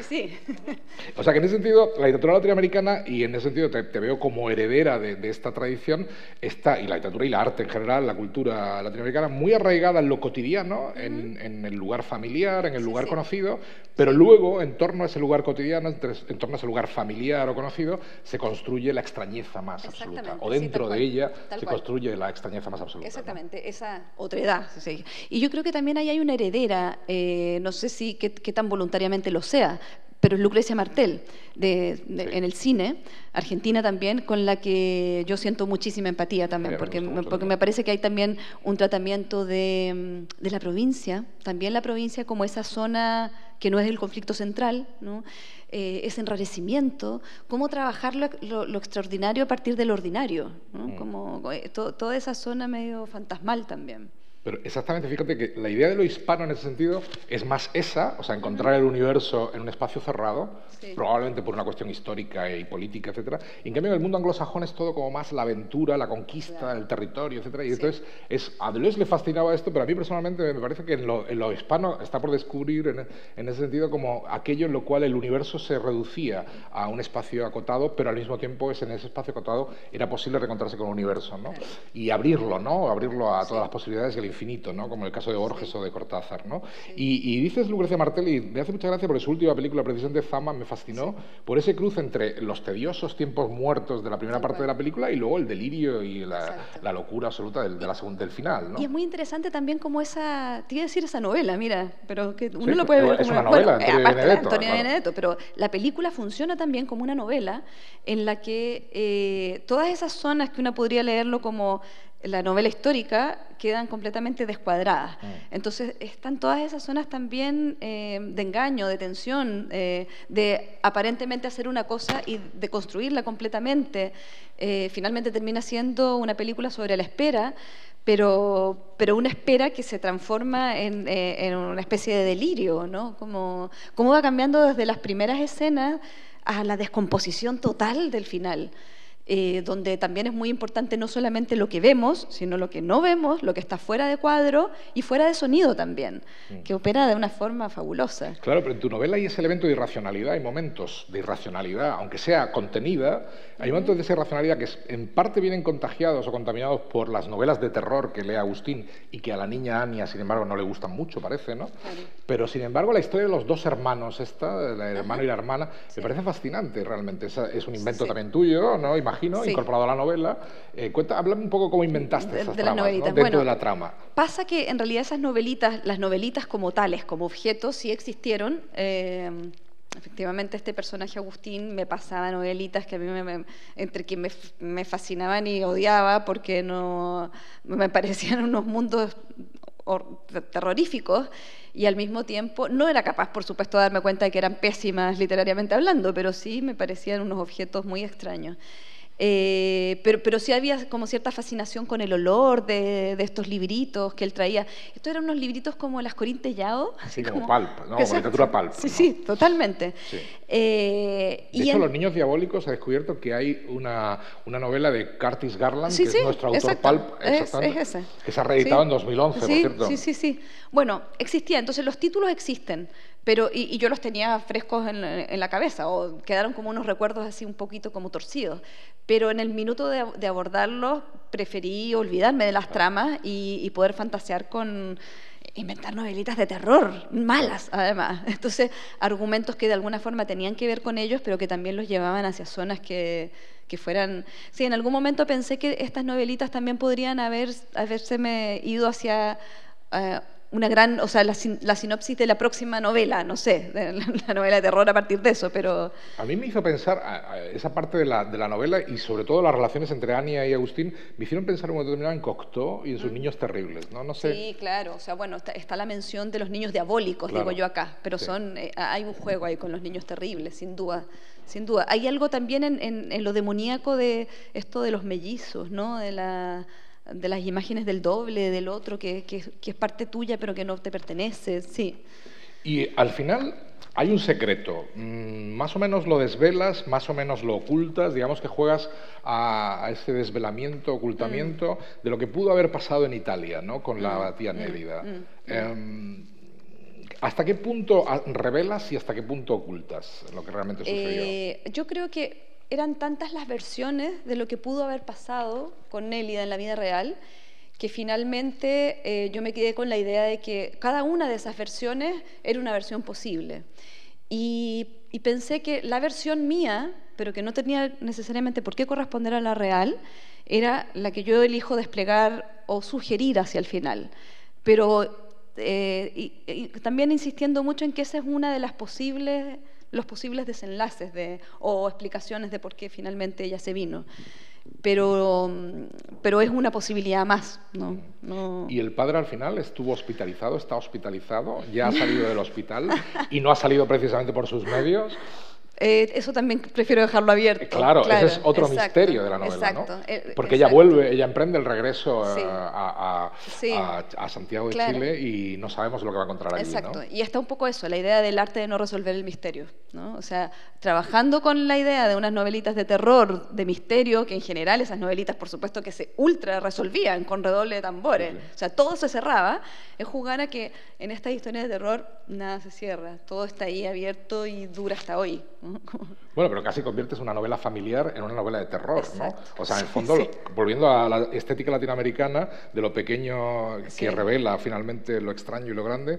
O sea que en ese sentido, la literatura latinoamericana, y en ese sentido te veo como heredera de esta tradición, está, y la literatura y la arte en general, la cultura latinoamericana, muy arraigada en lo cotidiano, en el lugar familiar, en el lugar conocido, pero luego, en torno a ese lugar cotidiano, en torno a ese lugar familiar o conocido, se construye la extrañeza más absoluta. O dentro de ella se construye la extrañeza más absoluta. Exactamente, ¿no? Esa otredad. Sí. Y yo creo que también ahí hay una heredera, no sé si qué tan voluntariamente lo sea, pero es Lucrecia Martel, en el cine, argentina también, con la que yo siento muchísima empatía también, porque me parece que hay también un tratamiento de la provincia, también la provincia como esa zona que no es el conflicto central, ¿no? Ese enrarecimiento, cómo trabajar lo extraordinario a partir del ordinario, ¿no? Como toda esa zona medio fantasmal también. Pero exactamente, fíjate que la idea de lo hispano en ese sentido es más esa, o sea, encontrar el universo en un espacio cerrado, probablemente por una cuestión histórica y política, etcétera. Y en cambio en el mundo anglosajón es todo como más la aventura, la conquista, el territorio, etcétera. Y entonces a Deleuze le fascinaba esto, pero a mí personalmente me parece que en lo hispano está por descubrir en ese sentido como aquello en lo cual el universo se reducía a un espacio acotado, pero al mismo tiempo en ese espacio acotado era posible reencontrarse con el universo, ¿no? Y abrirlo, ¿no? Abrirlo a todas las posibilidades y el infinito, ¿no? Como el caso de Borges o de Cortázar, ¿no? Y dices Lucrecia Martel, y me hace mucha gracia porque su última película, precisamente Zama, me fascinó por ese cruce entre los tediosos tiempos muertos de la primera parte de la película y luego el delirio y la locura absoluta del final, ¿no? Y es muy interesante también como esa, te iba a decir esa novela, mira, pero que uno lo puede ver como es una novela, Antonio Benedetto, pero la película funciona también como una novela en la que todas esas zonas que uno podría leerlo como la novela histórica quedan completamente descuadradas. Entonces están todas esas zonas también de engaño, de tensión, de aparentemente hacer una cosa y de construirla completamente. Finalmente termina siendo una película sobre la espera, pero una espera que se transforma en una especie de delirio, ¿no? Cómo va cambiando desde las primeras escenas a la descomposición total del final. Donde también es muy importante no solamente lo que vemos, sino lo que no vemos, lo que está fuera de cuadro y fuera de sonido también, que opera de una forma fabulosa. Claro, pero en tu novela hay ese elemento de irracionalidad, hay momentos de irracionalidad, aunque sea contenida, hay momentos de esa irracionalidad que en parte vienen contagiados o contaminados por las novelas de terror que lee Agustín y que a la niña Ania, sin embargo, no le gustan mucho, parece, ¿no? Claro. Pero, sin embargo, la historia de los dos hermanos, el hermano y la hermana, me parece fascinante realmente. Es un invento también tuyo, ¿no? Incorporado a la novela. Háblame un poco cómo inventaste esas tramas, ¿no? Dentro de la trama. Pasa que en realidad esas novelitas, las novelitas como tales, como objetos, sí existieron. Efectivamente, este personaje Agustín me pasaba novelitas que a mí entre que me fascinaban y odiaba porque no me parecían unos mundos terroríficos, y al mismo tiempo no era capaz, por supuesto, de darme cuenta de que eran pésimas literariamente hablando, pero sí me parecían unos objetos muy extraños. Pero sí había como cierta fascinación con el olor de estos libritos que él traía. Estos eran unos libritos como las Corín Tellado. Así como pulp, ¿no? Como literatura pulp. Sí, ¿no? Sí, totalmente. Sí. De hecho, Los Niños Diabólicos ha descubierto que hay una novela de Curtis Garland, que es nuestro autor pulp, es ese. Que se ha reeditado en 2011, por cierto. Sí. Bueno, existía. Entonces, los títulos existen, y yo los tenía frescos en la cabeza, o quedaron como unos recuerdos así un poquito como torcidos. Pero en el minuto de abordarlos, preferí olvidarme de las tramas y poder fantasear con inventar novelitas de terror, malas además. Entonces, argumentos que de alguna forma tenían que ver con ellos, pero que también los llevaban hacia zonas que fueran... Sí, en algún momento pensé que estas novelitas también podrían habérseme ido hacia una gran... O sea, la sinopsis de la próxima novela, no sé, de la novela de terror a partir de eso, pero... A mí me hizo pensar, esa parte de la novela y sobre todo las relaciones entre Anya y Agustín, me hicieron pensar en un momento determinado en Cocteau y en sus niños terribles, ¿no? No sé. Sí, claro, o sea, bueno, está la mención de los niños diabólicos, Claro. digo yo acá, pero Sí. hay un juego ahí con los niños terribles, sin duda, sin duda. Hay algo también en lo demoníaco de esto de los mellizos, ¿no? De las imágenes del doble, del otro, que es parte tuya pero que no te pertenece, sí. Y al final hay un secreto, más o menos lo desvelas, más o menos lo ocultas, digamos que juegas a ese desvelamiento, ocultamiento de lo que pudo haber pasado en Italia, ¿no? Con la tía Nélida. ¿Hasta qué punto revelas y hasta qué punto ocultas lo que realmente sucedió? Yo creo que eran tantas las versiones de lo que pudo haber pasado con Nélida en la vida real, que finalmente yo me quedé con la idea de que cada una de esas versiones era una versión posible. Y pensé que la versión mía, pero que no tenía necesariamente por qué corresponder a la real, era la que yo elijo desplegar o sugerir hacia el final. Pero y también insistiendo mucho en que esa es una de los posibles desenlaces o explicaciones de por qué finalmente ella se vino. Pero es una posibilidad más, ¿no? ¿Y el padre al final estuvo hospitalizado, está hospitalizado, ya ha salido del hospital y no ha salido precisamente por sus medios? Eso también prefiero dejarlo abierto. Claro, ese es otro exacto, misterio de la novela, exacto, ¿no? Porque ella vuelve, ella emprende el regreso Sí. Sí. a Santiago de Claro. Chile y no sabemos lo que va a encontrar allí, Exacto, ¿no? y está un poco eso, la idea del arte de no resolver el misterio, ¿no? O sea, trabajando con la idea de unas novelitas de terror, de misterio, que en general esas novelitas, por supuesto, que se ultra resolvían con redoble de tambores, Sí, sí. o sea, todo se cerraba, es jugar a que en estas historias de terror nada se cierra, todo está ahí abierto y dura hasta hoy, ¿no? Bueno, pero casi conviertes una novela familiar en una novela de terror, Exacto. ¿no? O sea, en el fondo, Sí. volviendo a la estética latinoamericana, de lo pequeño que Sí. revela finalmente lo extraño y lo grande,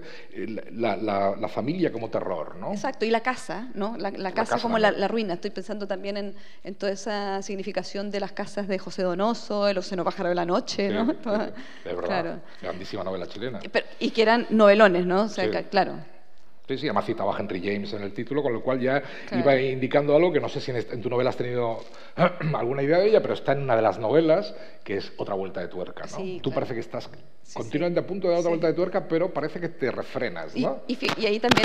la familia como terror, ¿no? Exacto, y la casa, ¿no? La casa casa como también. la ruina. Estoy pensando también en toda esa significación de las casas de José Donoso, El océano pájaro de la noche, Sí, ¿no? sí, Toda- sí, es verdad. Claro. Grandísima novela chilena. Y que eran novelones, ¿no? O sea, Sí. claro. Sí, sí, además citaba a Henry James en el título, con lo cual ya Claro. iba indicando algo que no sé si en tu novela has tenido alguna idea de ella, pero está en una de las novelas, que es Otra vuelta de tuerca, ¿no? Sí, Tú claro. parece que estás Sí, continuamente a punto de dar otra Sí. vuelta de tuerca, pero parece que te refrenas, ¿no? Y ahí también...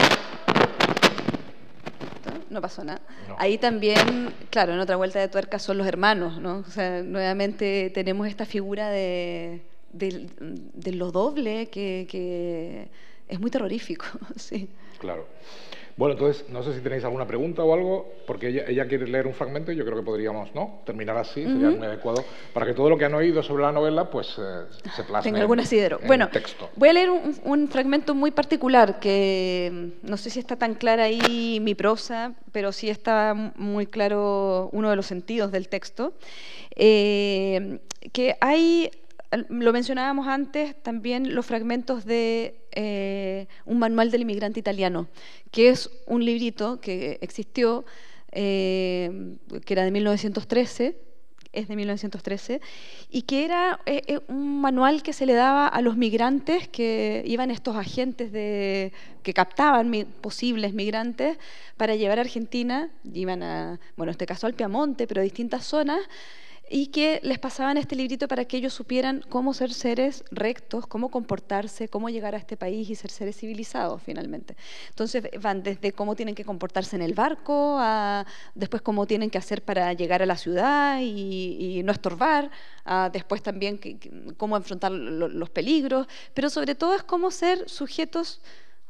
No pasó nada. No. Ahí también, claro, en Otra vuelta de tuerca son los hermanos, ¿no? O sea, nuevamente tenemos esta figura de lo doble que es muy terrorífico, sí. Claro. Bueno, entonces, no sé si tenéis alguna pregunta o algo, porque ella quiere leer un fragmento y yo creo que podríamos, ¿no? Terminar así, sería muy adecuado, para que todo lo que han oído sobre la novela, pues se plasme Tengo algún asidero. en Bueno, texto. voy a leer un fragmento muy particular que no sé si está tan clara ahí mi prosa, pero sí está muy claro uno de los sentidos del texto. Que hay, lo mencionábamos antes, también los fragmentos de un manual del inmigrante italiano, que es un librito que existió, que era de 1913, es de 1913, y que era un manual que se le daba a los migrantes, que iban estos agentes que captaban posibles migrantes para llevar a Argentina, iban a, bueno, en este caso al Piamonte, pero a distintas zonas, y que les pasaban este librito para que ellos supieran cómo ser seres rectos, cómo comportarse, cómo llegar a este país y ser seres civilizados finalmente. Entonces van desde cómo tienen que comportarse en el barco, a después cómo tienen que hacer para llegar a la ciudad y no estorbar, a después también cómo enfrentar los peligros, pero sobre todo es cómo ser sujetos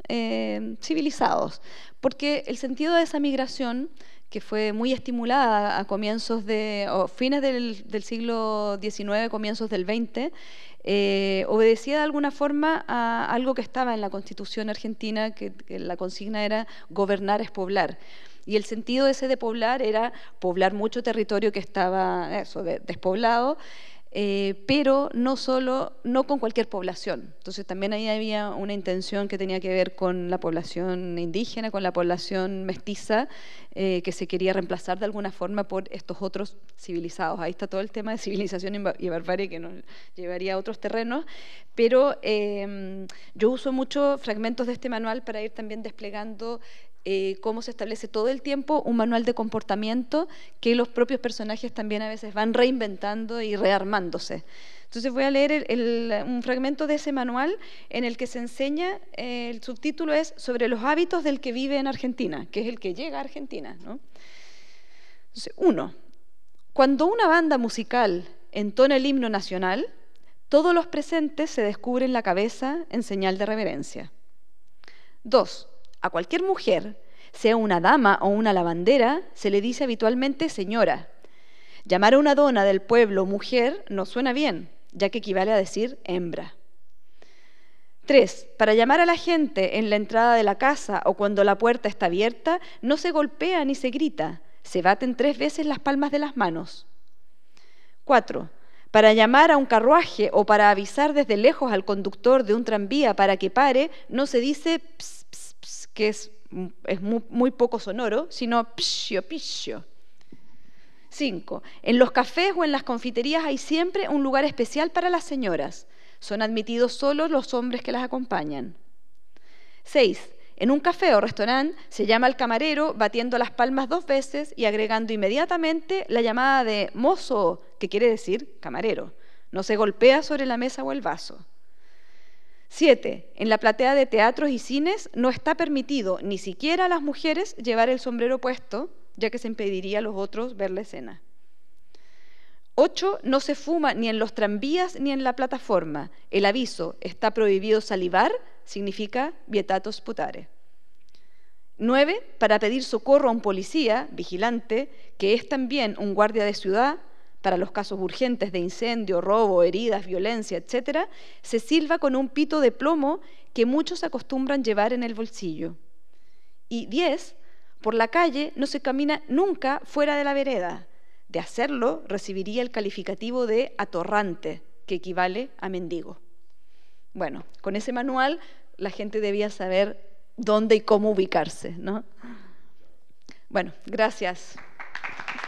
civilizados, porque el sentido de esa migración, que fue muy estimulada a comienzos o fines del siglo XIX, comienzos del XX, obedecía de alguna forma a algo que estaba en la Constitución argentina, que la consigna era gobernar es poblar. Y el sentido ese de poblar era poblar mucho territorio que estaba despoblado, pero no con cualquier población. Entonces también ahí había una intención que tenía que ver con la población indígena, con la población mestiza, que se quería reemplazar de alguna forma por estos otros civilizados. Ahí está todo el tema de civilización y barbarie que nos llevaría a otros terrenos, pero yo uso muchos fragmentos de este manual para ir también desplegando cómo se establece todo el tiempo un manual de comportamiento que los propios personajes también a veces van reinventando y rearmándose. Entonces voy a leer un fragmento de ese manual en el que se enseña, el subtítulo es sobre los hábitos del que vive en Argentina, que es el que llega a Argentina, ¿no? Entonces, 1. Cuando una banda musical entona el himno nacional, todos los presentes se descubren la cabeza en señal de reverencia. 2. A cualquier mujer, sea una dama o una lavandera, se le dice habitualmente señora. Llamar a una dona del pueblo mujer no suena bien, ya que equivale a decir hembra. 3. Para llamar a la gente en la entrada de la casa o cuando la puerta está abierta, no se golpea ni se grita, se baten 3 veces las palmas de las manos. 4. Para llamar a un carruaje o para avisar desde lejos al conductor de un tranvía para que pare, no se dice ps, ps, ps, que es muy poco sonoro, sino psio, psio. 5. En los cafés o en las confiterías hay siempre un lugar especial para las señoras. Son admitidos solo los hombres que las acompañan. 6. En un café o restaurante se llama al camarero batiendo las palmas 2 veces y agregando inmediatamente la llamada de mozo, que quiere decir camarero. No se golpea sobre la mesa o el vaso. 7. En la platea de teatros y cines no está permitido ni siquiera a las mujeres llevar el sombrero puesto, ya que se impediría a los otros ver la escena. 8. No se fuma ni en los tranvías ni en la plataforma. El aviso "está prohibido salivar" significa vietato sputare. 9. Para pedir socorro a un policía, vigilante, que es también un guardia de ciudad, para los casos urgentes de incendio, robo, heridas, violencia, etc., se silba con un pito de plomo que muchos acostumbran llevar en el bolsillo. Y 10. Por la calle no se camina nunca fuera de la vereda. De hacerlo, recibiría el calificativo de atorrante, que equivale a mendigo. Bueno, con ese manual la gente debía saber dónde y cómo ubicarse, ¿no? Bueno, gracias.